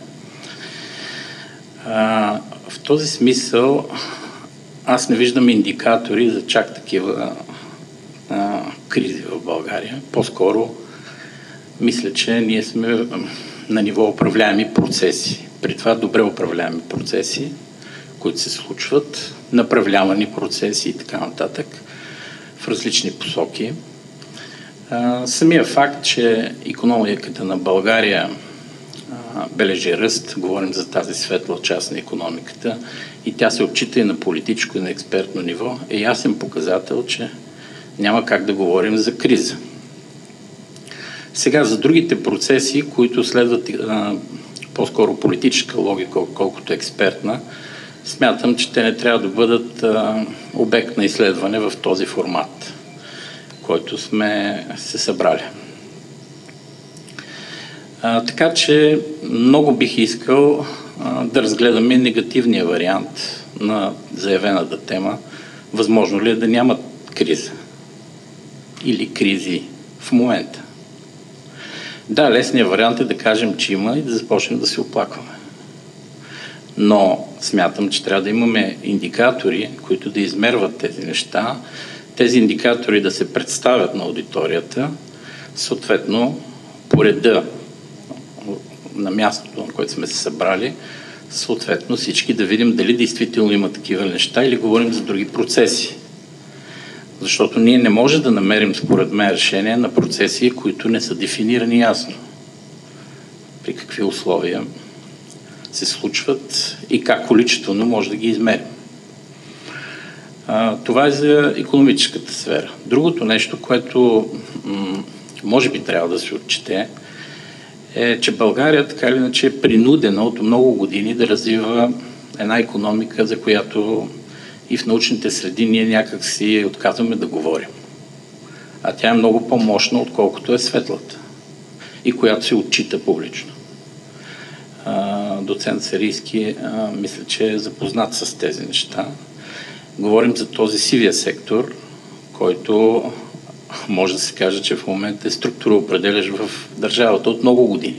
А, в този смисъл аз не виждам индикатори за чак такива а, кризи в България. По-скоро мисля, че ние сме на ниво управляеми процеси. При това добре управляеми процеси, които се случват, направлявани процеси и така нататък в различни посоки. А, самия факт, че икономиката на България а, бележи ръст, говорим за тази светла част на икономиката, и тя се отчита и на политическо и на експертно ниво, е ясен показател, че няма как да говорим за криза. Сега за другите процеси, които следват а, по-скоро политическа логика, колкото експертна, смятам, че те не трябва да бъдат а, обект на изследване в този формат, който сме се събрали. А, така че много бих искал а, да разгледаме негативния вариант на заявената тема. Възможно ли е да няма криза? Или кризи в момента? Да, лесният вариант е да кажем, че има и да започнем да се оплакваме. Но смятам, че трябва да имаме индикатори, които да измерват тези неща, тези индикатори да се представят на аудиторията, съответно по реда на мястото, на което сме се събрали, съответно всички да видим дали действително има такива неща или говорим за други процеси. Защото ние не можем да намерим, според мен, решение на процеси, които не са дефинирани ясно. При какви условия се случват и как количествено може да ги измерим. А, това е за икономическата сфера. Другото нещо, което м- може би трябва да се отчете, е, че България така или иначе е принудена от много години да развива една икономика, за която и в научните среди ние някак си отказваме да говорим. А тя е много по-мощна, отколкото е светлата и която се отчита публично. А, доцент Сарийски, а, мисля, че е запознат с тези неща. Говорим за този сивия сектор, който може да се каже, че в момента е структуроопределящ в държавата от много години.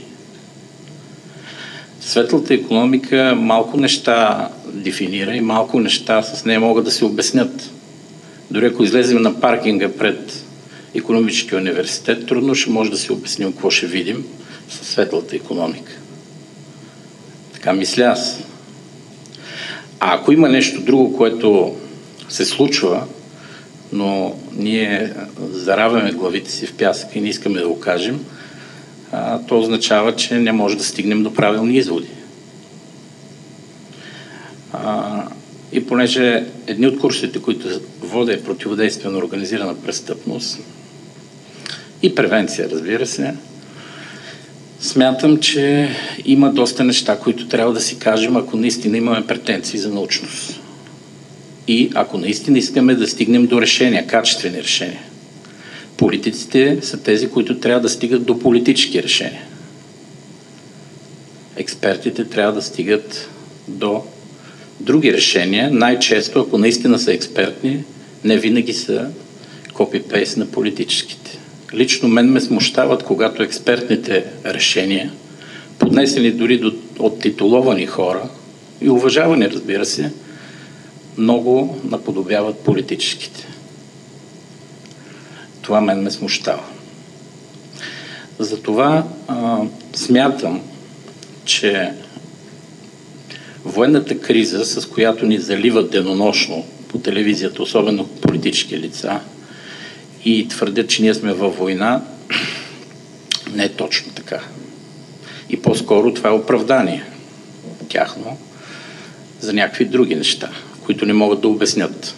Светлата икономика малко неща дефинира и малко неща с нея могат да се обяснят. Дори ако излезем на паркинга пред Икономическия университет, трудно ще може да си обясним какво ще видим със светлата икономика. Така мисля аз. А ако има нещо друго, което се случва, но ние заравяме главите си в пясък и не искаме да го кажем, а, то означава, че не може да стигнем до правилни изводи. А, и понеже едни от курсите, които водя е противодействие на организирана престъпност и превенция, разбира се, смятам, че има доста неща, които трябва да си кажем, ако наистина имаме претенции за научност. И ако наистина искаме да стигнем до решения, качествени решения. Политиците са тези, които трябва да стигат до политически решения. Експертите трябва да стигат до Други решения, най-често, ако наистина са експертни, не винаги са копи-пейст на политическите. Лично мен ме смущават, когато експертните решения, поднесени дори до, от титуловани хора и уважавани, разбира се, много наподобяват политическите. Това мен ме смущава. Затова а, смятам, че военната криза, с която ни заливат денонощно по телевизията, особено политически лица, и твърдят, че ние сме във война, не е точно така. И по-скоро това е оправдание тяхно за някакви други неща, които не могат да обяснят.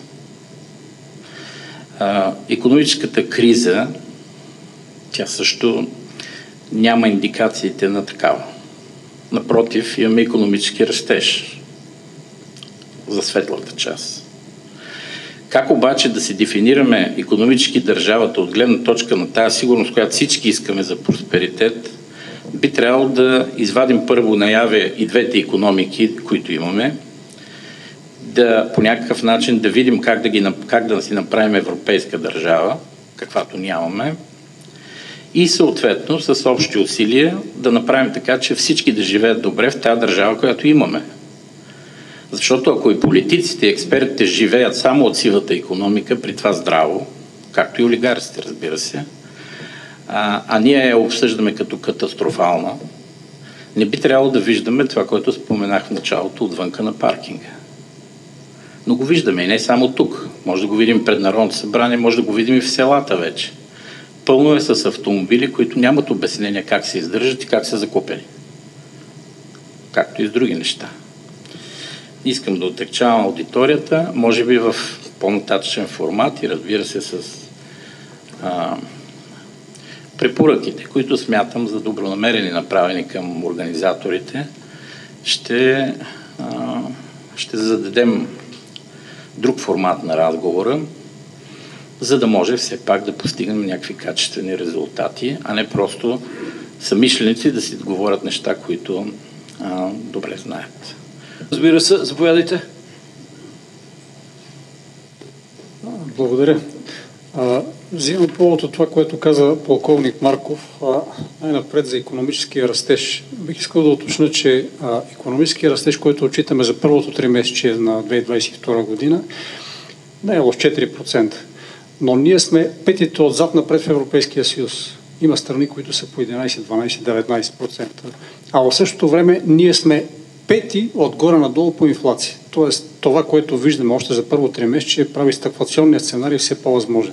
А, икономическата криза, тя също няма индикациите на такава. Напротив, имаме икономически растеж за светлата част. Как обаче да се дефинираме икономически държавата от гледна точка на тази сигурност, която всички искаме за просперитет, би трябвало да извадим първо наяве и двете икономики, които имаме, да по някакъв начин да видим как да, ги, как да си направим европейска държава, каквато нямаме, и съответно с общи усилия да направим така, че всички да живеят добре в тази държава, която имаме. Защото ако и политиците и експертите живеят само от сивата икономика, при това здраво, както и олигарците, разбира се, а, а ние я обсъждаме като катастрофална, не би трябвало да виждаме това, което споменах в началото отвънка на паркинга. Но го виждаме и не само тук. Може да го видим пред Народното събрание, може да го видим и в селата вече. Пълно е с автомобили, които нямат обяснение как се издържат и как са закупени. Както и с други неща. Искам да отекчавам аудиторията, може би в по-нататъчен формат и разбира се с а, препоръките, които смятам за добронамерени, направени към организаторите, ще, а, ще зададем друг формат на разговора, за да може все пак да постигнем някакви качествени резултати, а не просто самишленици да си говорят неща, които а, добре знаят. Разбира се, заповядайте. Благодаря. А, взимам повод от това, което каза полковник Марков, а, най-напред за икономическия растеж. Бих искал да уточня, че а, икономическия растеж, който отчитаме за първото тримесечие на две хиляди двадесет и втора година, не е в четири процента. Но ние сме петите отзад напред в Европейския съюз. Има страни, които са по единадесет, дванадесет, деветнадесет процента. А в същото време ние сме пети отгоре надолу по инфлация. Тоест това, което виждаме още за първо тримесечие, прави стагфлационния сценарий все по-възможен.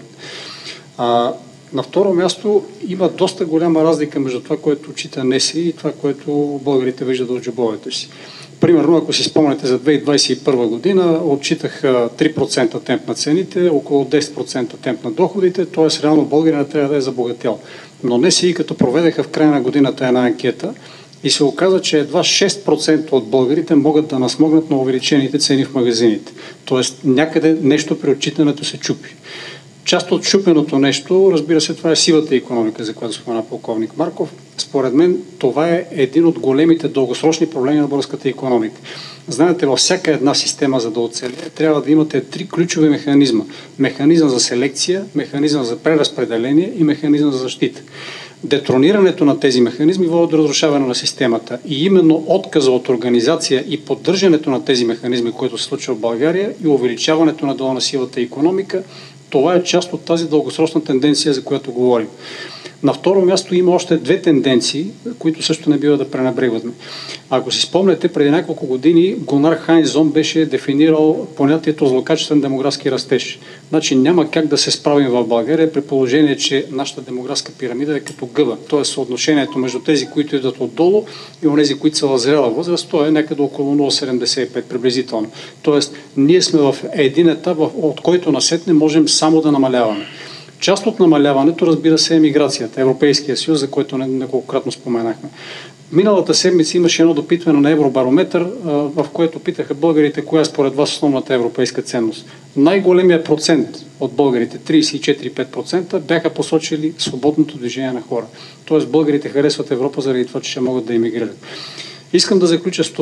А, на второ място има доста голяма разлика между това, което отчита НСИ и това, което българите виждат от джобовете си. Примерно, ако си спомняте за две хиляди двадесет и първа година, отчитах три процента темп на цените, около десет процента темп на доходите, т.е. реално българина трябва да е забогатял. Но НСИ, като проведеха в края на годината една анкета, и се оказа, че едва шест процента от българите могат да насмогнат на увеличените цени в магазините. Тоест някъде нещо при отчитането се чупи. Част от чупеното нещо, разбира се, това е сивата икономика, за която спомена полковник Марков. Според мен това е един от големите дългосрочни проблеми на българската икономика. Знаете, във всяка една система, за да оцелее, трябва да имате три ключови механизма. Механизъм за селекция, механизъм за преразпределение и механизъм за защита. Детронирането на тези механизми води до разрушаване на системата. И именно отказа от организация и поддържането на тези механизми, които се случва в България, и увеличаването на дела на сивата икономика, това е част от тази дългосрочна тенденция, за която говорим. На второ място има още две тенденции, които също не бива да пренебрегваме. Ако си спомняте, преди няколко години Гунар Хайнзон беше дефинирал понятието злокачествен демографски растеж. Значи няма как да се справим в България при положение, че нашата демографска пирамида е като гъба. Тоест съотношението между тези, които идват отдолу, и онези, които са в зрела възраст, то е някъде около нула цяло седемдесет и пет приблизително. Тоест ние сме в един етап, от който насетне можем само да намаляваме. Част от намаляването, разбира се, е миграцията, Европейския съюз, за който неколкократно споменахме. Миналата седмица имаше едно допитване на Евробарометър, в което питаха българите, коя е според вас основната европейска ценност. Най-големият процент от българите, тридесет и четири цяло пет процента, бяха посочили свободното движение на хора. Тоест българите харесват Европа заради това, че ще могат да емигрират. Искам да заключа с това.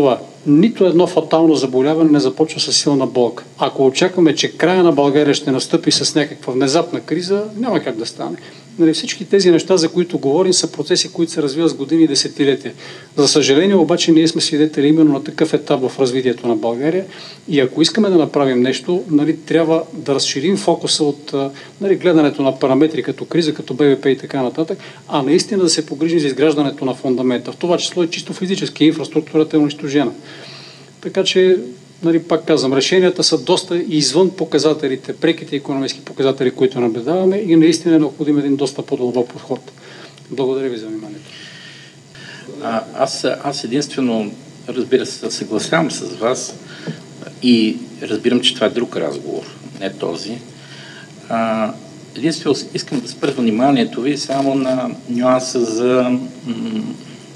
нито едно фатално заболяване не започва с силна болка. Ако очакваме, че края на България ще настъпи с някаква внезапна криза, няма как да стане. Нали, всички тези неща, за които говорим, са процеси, които се развиват с години и десетилетия. За съжаление, обаче, ние сме свидетели именно на такъв етап в развитието на България и ако искаме да направим нещо, нали, трябва да разширим фокуса от нали, гледането на параметри като криза, като Б В П и така нататък, а наистина да се погрижим за изграждането на фундамента. В това число и чисто физически инфраструктурата е унищожена. Така че, нали, пак казвам, решенията са доста извън показателите, преките икономически показатели, които наблюдаваме и наистина е необходим един доста по-дълбок подход. Благодаря ви за вниманието. А, аз, аз единствено, разбира се, съгласявам с вас и разбирам, че това е друг разговор, не този. А, единствено искам да спра вниманието ви само на нюанса за м-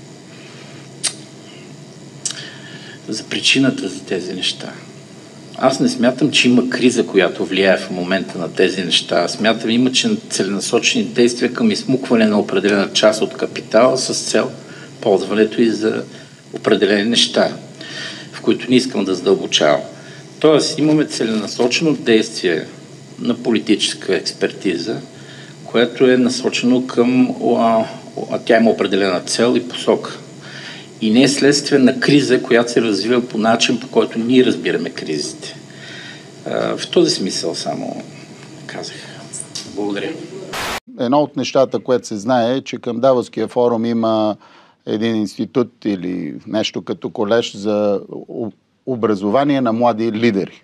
за причината за тези неща. Аз не смятам, че има криза, която влияе в момента на тези неща. Аз смятам, има че целенасочени действия към измукване на определена част от капитала с цел ползването и за определени неща, в които не искам да задълбочавам. Тоест, имаме целенасочено действие на политическа експертиза, което е насочено към... А, а тя има определена цел и посока. И не е следствие на криза, която се развива по начин, по който ние разбираме кризите. В този смисъл само казах. Благодаря. Едно от нещата, което се знае, е, че към Давоския форум има един институт или нещо като колеж за образование на млади лидери.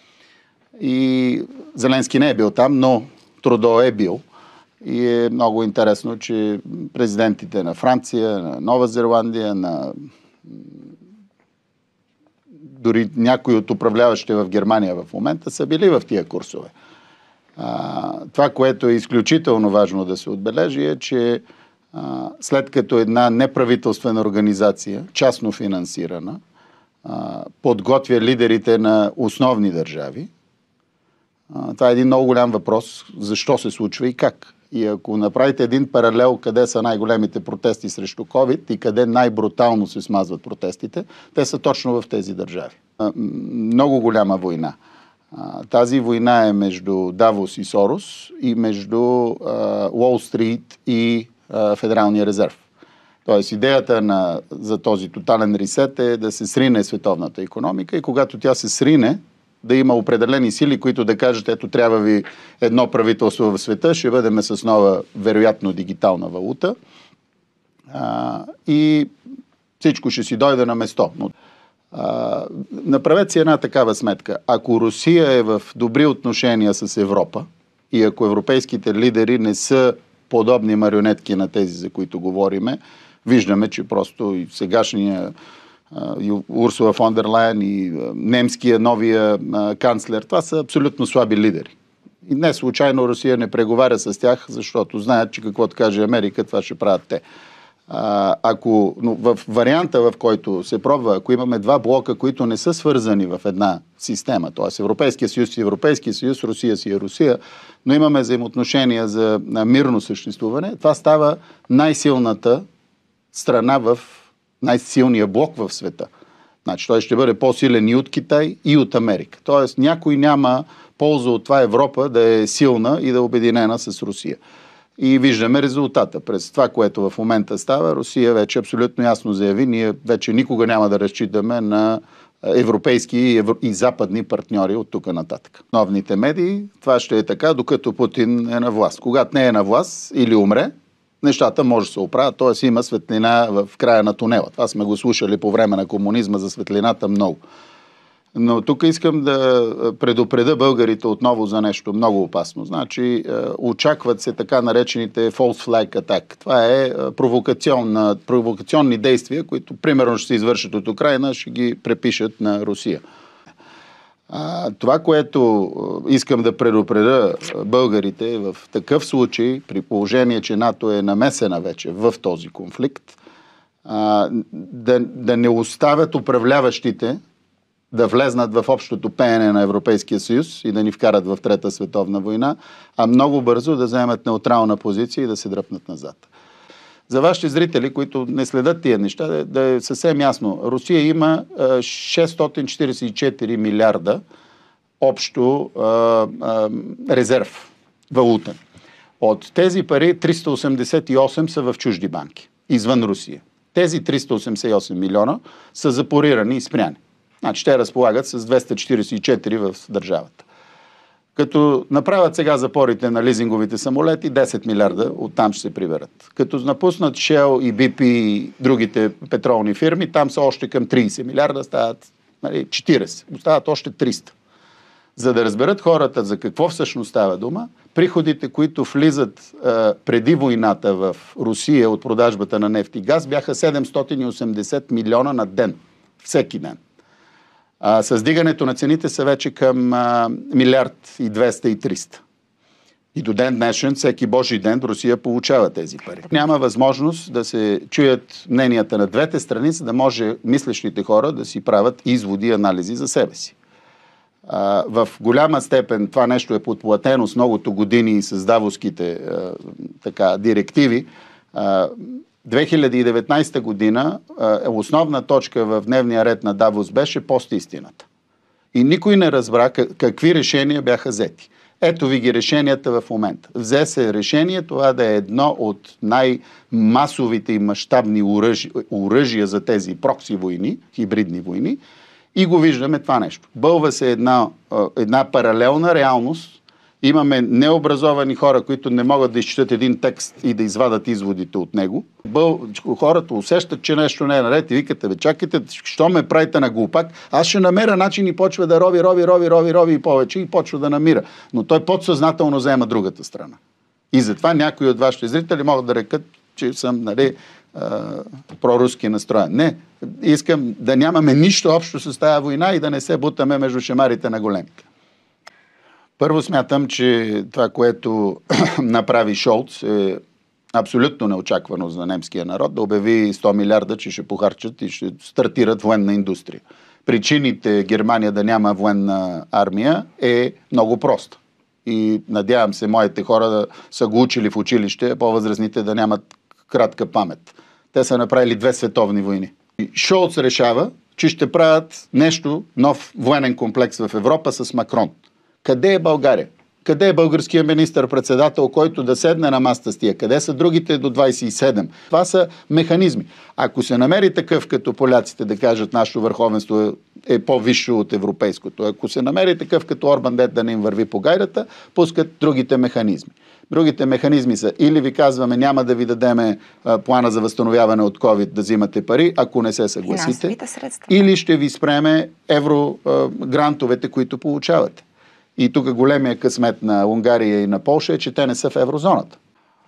И Зеленски не е бил там, но Трудо е бил. И е много интересно, че президентите на Франция, на Нова Зеландия, на дори някои от управляващите в Германия в момента са били в тия курсове. А, това, което е изключително важно да се отбележи е, че а, след като една неправителствена организация, частно финансирана, а, подготвя лидерите на основни държави, а, това е един много голям въпрос, защо се случва и как. И ако направите един паралел къде са най-големите протести срещу COVID и къде най-брутално се смазват протестите, те са точно в тези държави. Много голяма война. Тази война е между Давос и Сорос и между Уолл Стрит и Федералния резерв. Тоест идеята на, за този тотален ресет е да се срине световната икономика и когато тя се срине, да има определени сили, които да кажат, ето трябва ви едно правителство в света, ще бъдем с нова, вероятно, дигитална валута а, и всичко ще си дойде на место. Но, а, направете си една такава сметка. Ако Русия е в добри отношения с Европа и ако европейските лидери не са подобни марионетки на тези, за които говориме, виждаме, че просто и сегашния и Урсула фон дер Лайен и немския новия канцлер, това са абсолютно слаби лидери. И не случайно Русия не преговаря с тях, защото знаят, че каквото каже Америка, това ще правят те. А, ако, но в варианта, в който се пробва, ако имаме два блока, които не са свързани в една система, т.е. Европейския съюз и Европейския съюз, Русия си е Русия, но имаме взаимоотношения за мирно съществуване, това става най-силната страна в най-силния блок в света. Значи той ще бъде по-силен и от Китай, и от Америка. Тоест някой няма полза от това Европа да е силна и да е обединена с Русия. И виждаме резултата. През това, което в момента става, Русия вече абсолютно ясно заяви, ние вече никога няма да разчитаме на европейски и, евро... и западни партньори от тук нататък. Новните медии, това ще е така, докато Путин е на власт. Когато не е на власт или умре, нещата може да се оправят, т.е. има светлина в края на тунела. Това сме го слушали по време на комунизма за светлината много. Но тук искам да предупредя българите отново за нещо много опасно. Значи, очакват се така наречените false flag attack. Това е провокационни действия, които примерно ще се извършат от Украйна, ще ги препишат на Русия. А, това, което искам да предупредя българите в такъв случай, при положение, че НАТО е намесена вече в този конфликт, а, да, да не оставят управляващите да влезнат в общото пеене на Европейския съюз и да ни вкарат в Трета световна война, а много бързо да вземат неутрална позиция и да се дръпнат назад. За вашите зрители, които не следят тия неща, да, да е съвсем ясно. Русия има а, шестстотин четиридесет и четири милиарда общо а, а, резерв валутен. От тези пари триста осемдесет и осем са в чужди банки, извън Русия. Тези триста осемдесет и осем милиона са запорирани и спряни. Значи те разполагат с двеста четиридесет и четири в държавата. Като направят сега запорите на лизинговите самолети, десет милиарда оттам ще се приберат. Като напуснат Shell и Би Пи и другите петролни фирми, там са още към тридесет милиарда, стават нали, четиридесет, остават още триста. За да разберат хората за какво всъщност става дума, приходите, които влизат а, преди войната в Русия от продажбата на нефт и газ, бяха седемстотин и осемдесет милиона на ден. Всеки ден. А, с дигането на цените са вече към а, милиард и двеста и триста. И до ден днешен, всеки божи ден, Русия получава тези пари. Няма възможност да се чуят мненията на двете страни, за да може мислещите хора да си правят изводи и анализи за себе си. А, в голяма степен това нещо е подплатено с многото години с давоските а, така, директиви. А, две хиляди и деветнадесета година а, основна точка в дневния ред на Давос беше постистината. И никой не разбра какви решения бяха взети. Ето ви ги решенията в момента. Взе се решение това да е едно от най-масовите и мащабни оръжия, оръжия за тези прокси войни, хибридни войни, и го виждаме това нещо. Бълва се една, една паралелна реалност. Имаме необразовани хора, които не могат да изчитат един текст и да извадат изводите от него. Бъл... Хората усещат, че нещо не е наред и викате, бе, чакайте, що ме правите на глупак? Аз ще намеря начин и почва да рови, рови, рови, рови, рови и повече и почва да намира. Но той подсъзнателно взема другата страна. И затова някои от вашите зрители могат да рекат, че съм, нали, проруски настроен. Не, искам да нямаме нищо общо с тази война и да не се бутаме между шемарите на големите. Първо смятам, че това, което направи Шолц е абсолютно неочаквано за немския народ, да обяви сто милиарда, че ще похарчат и ще стартират военна индустрия. Причините Германия да няма военна армия е много проста. И надявам се моите хора да са го учили в училище, по-възрастните да нямат кратка памет. Те са направили две световни войни. Шолц решава, че ще правят нещо, нов военен комплекс в Европа с Макрон. Къде е България? Къде е българският министър-председател, който да седне на масата с тия? Къде са другите до двадесет и седем? Това са механизми. Ако се намери такъв, като поляците да кажат, нашето върховенство е, е по-висше от европейското, ако се намери такъв, като Орбан, дет да не им върви по гайдата, пускат другите механизми. Другите механизми са или ви казваме, няма да ви дадеме а, плана за възстановяване от COVID да взимате пари, ако не се съгласите, или ще ви спреме еврогрантовете, които получавате. И тук големия късмет на Унгария и на Полша е, че те не са в еврозоната.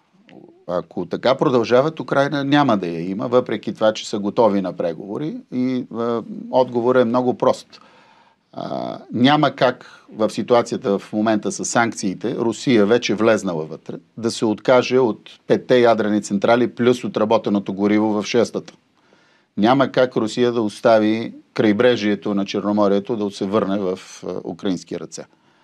Ако така продължават, Украйна няма да я има, въпреки това, че са готови на преговори. И а, отговорът е много прост. А, няма как в ситуацията в момента с санкциите, Русия вече влезнала вътре, да се откаже от петте ядрени централи плюс отработеното гориво в шестата. Няма как Русия да остави крайбрежието на Черноморието да се върне в а, украински ръце.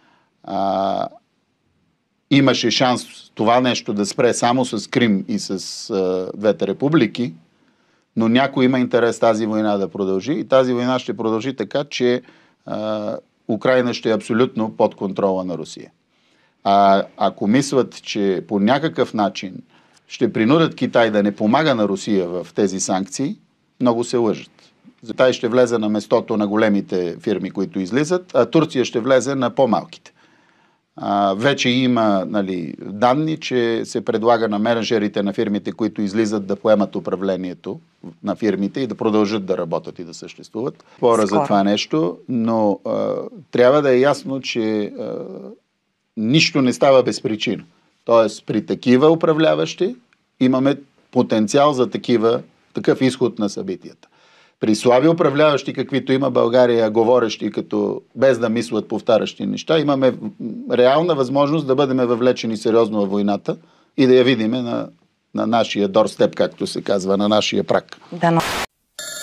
А, имаше шанс това нещо да спре само с Крим и с а, двете републики, но някой има интерес тази война да продължи и тази война ще продължи така, че а, Украйна ще е абсолютно под контрола на Русия. А ако мислят, че по някакъв начин ще принудят Китай да не помага на Русия в тези санкции, много се лъжат. Китай ще влезе на местото на големите фирми, които излизат, а Турция ще влезе на по-малките. А, вече има, нали, данни, че се предлага на менеджерите на фирмите, които излизат, да поемат управлението на фирмите и да продължат да работят и да съществуват. Спора за това нещо, но а, трябва да е ясно, че а, нищо не става без причина. Тоест, при такива управляващи имаме потенциал за такива, такъв изход на събитията. При слаби управляващи, каквито има България, говорещи като без да мислят повтарящи неща, имаме реална възможност да бъдем въвлечени сериозно във войната и да я видим на, на нашия дорстеп, както се казва, на нашия прак. Да, но...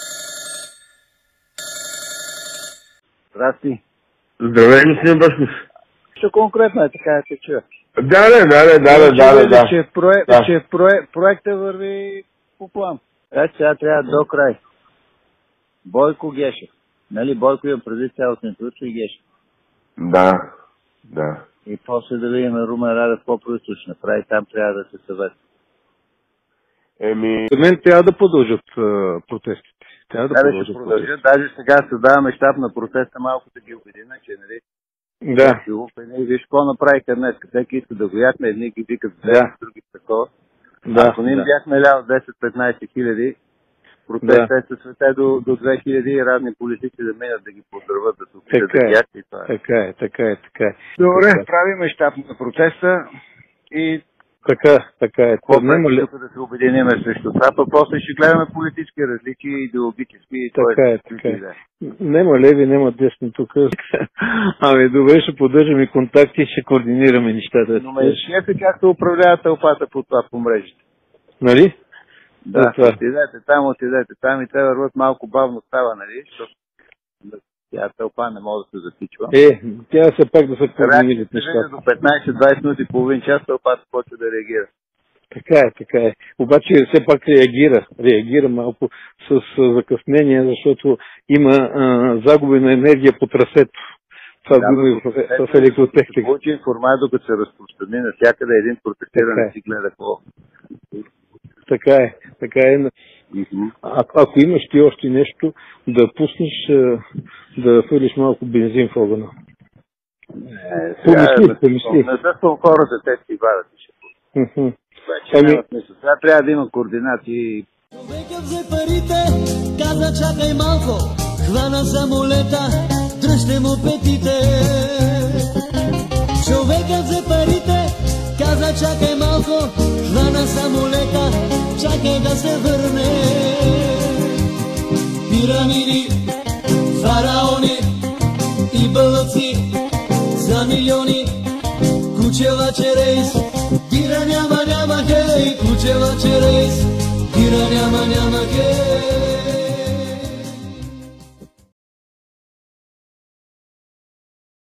Здрасти. Здравей, господин Башков. нещо конкретно е, така да се чуя. Да, да, да, да, да, да, да, да. Че, проект, да. че проект, проекта върви по план. Значи сега трябва до край. Бойко Гешев. Нали, Бойко има преди цялостния случай и Гешев. Да, да. И после да видим Румен Радев по-просто ще направи, там трябва да се съветва. Еми... За мен трябва да продължат uh, протестите. Трябва да, да продължат, продължат. Даже сега създаваме щаб на протеста, малко да ги убедиме, че нали... Да. Виж какво направиха днес. Всеки иска да го ядме, едни ги викат за да. други такова. Да, ако не им да. бяхме лял десет-петнайсет хиляди, протестът да. се свете до, до две хиляди и разни политици да минат да ги поздравят, да се опитат да ги ядат и това е. Така е, така е, така е. Добре, така. правиме щаб на протеста и така, така е. Какво ли... тук да се обединиме срещу това, па после ще гледаме политически различия, идеологически и така е, така е. Нема леви, нема десни тук. Ами добре, ще поддържаме контакти и ще координираме нещата. Но ме шефе как се управлява тълпата по това по мрежите. Нали? Да, това. Отидете там, отидете там и те върват малко бавно става, нали? Защото тя тълпа не може да се затичва. Е, тя все пак да се координират нещата. До петнайсет-двайсет минути, половин час, тълпата почва да реагира. Така е, така е. Обаче все пак реагира. Реагира малко с закъснение, защото има а, загуби на енергия по трасето. Това да, го има в, в електротехника. Ще получи информация, докато се разпространи навсякъде един протестиран да си гледа какво. Така е, така е. А, ако имаш ти още нещо, да пуснеш, да хвърлиш малко бензин в огъня. Не, помисли, помисли. Не са хората, те си вадат и ще пуснат. Ами... няма смисъл. Сега трябва да има координации. Човекът взе парите, каза чакай малко, хвана самолета, дръжте му петите. Човекът взе парите, каза чакай малко, хвана самолета, чакай да се върне. Пирамиди, фараони и бълъци за милиони, кучела черейс, дира няма няма хей, кучела черейс, дира няма няма хей.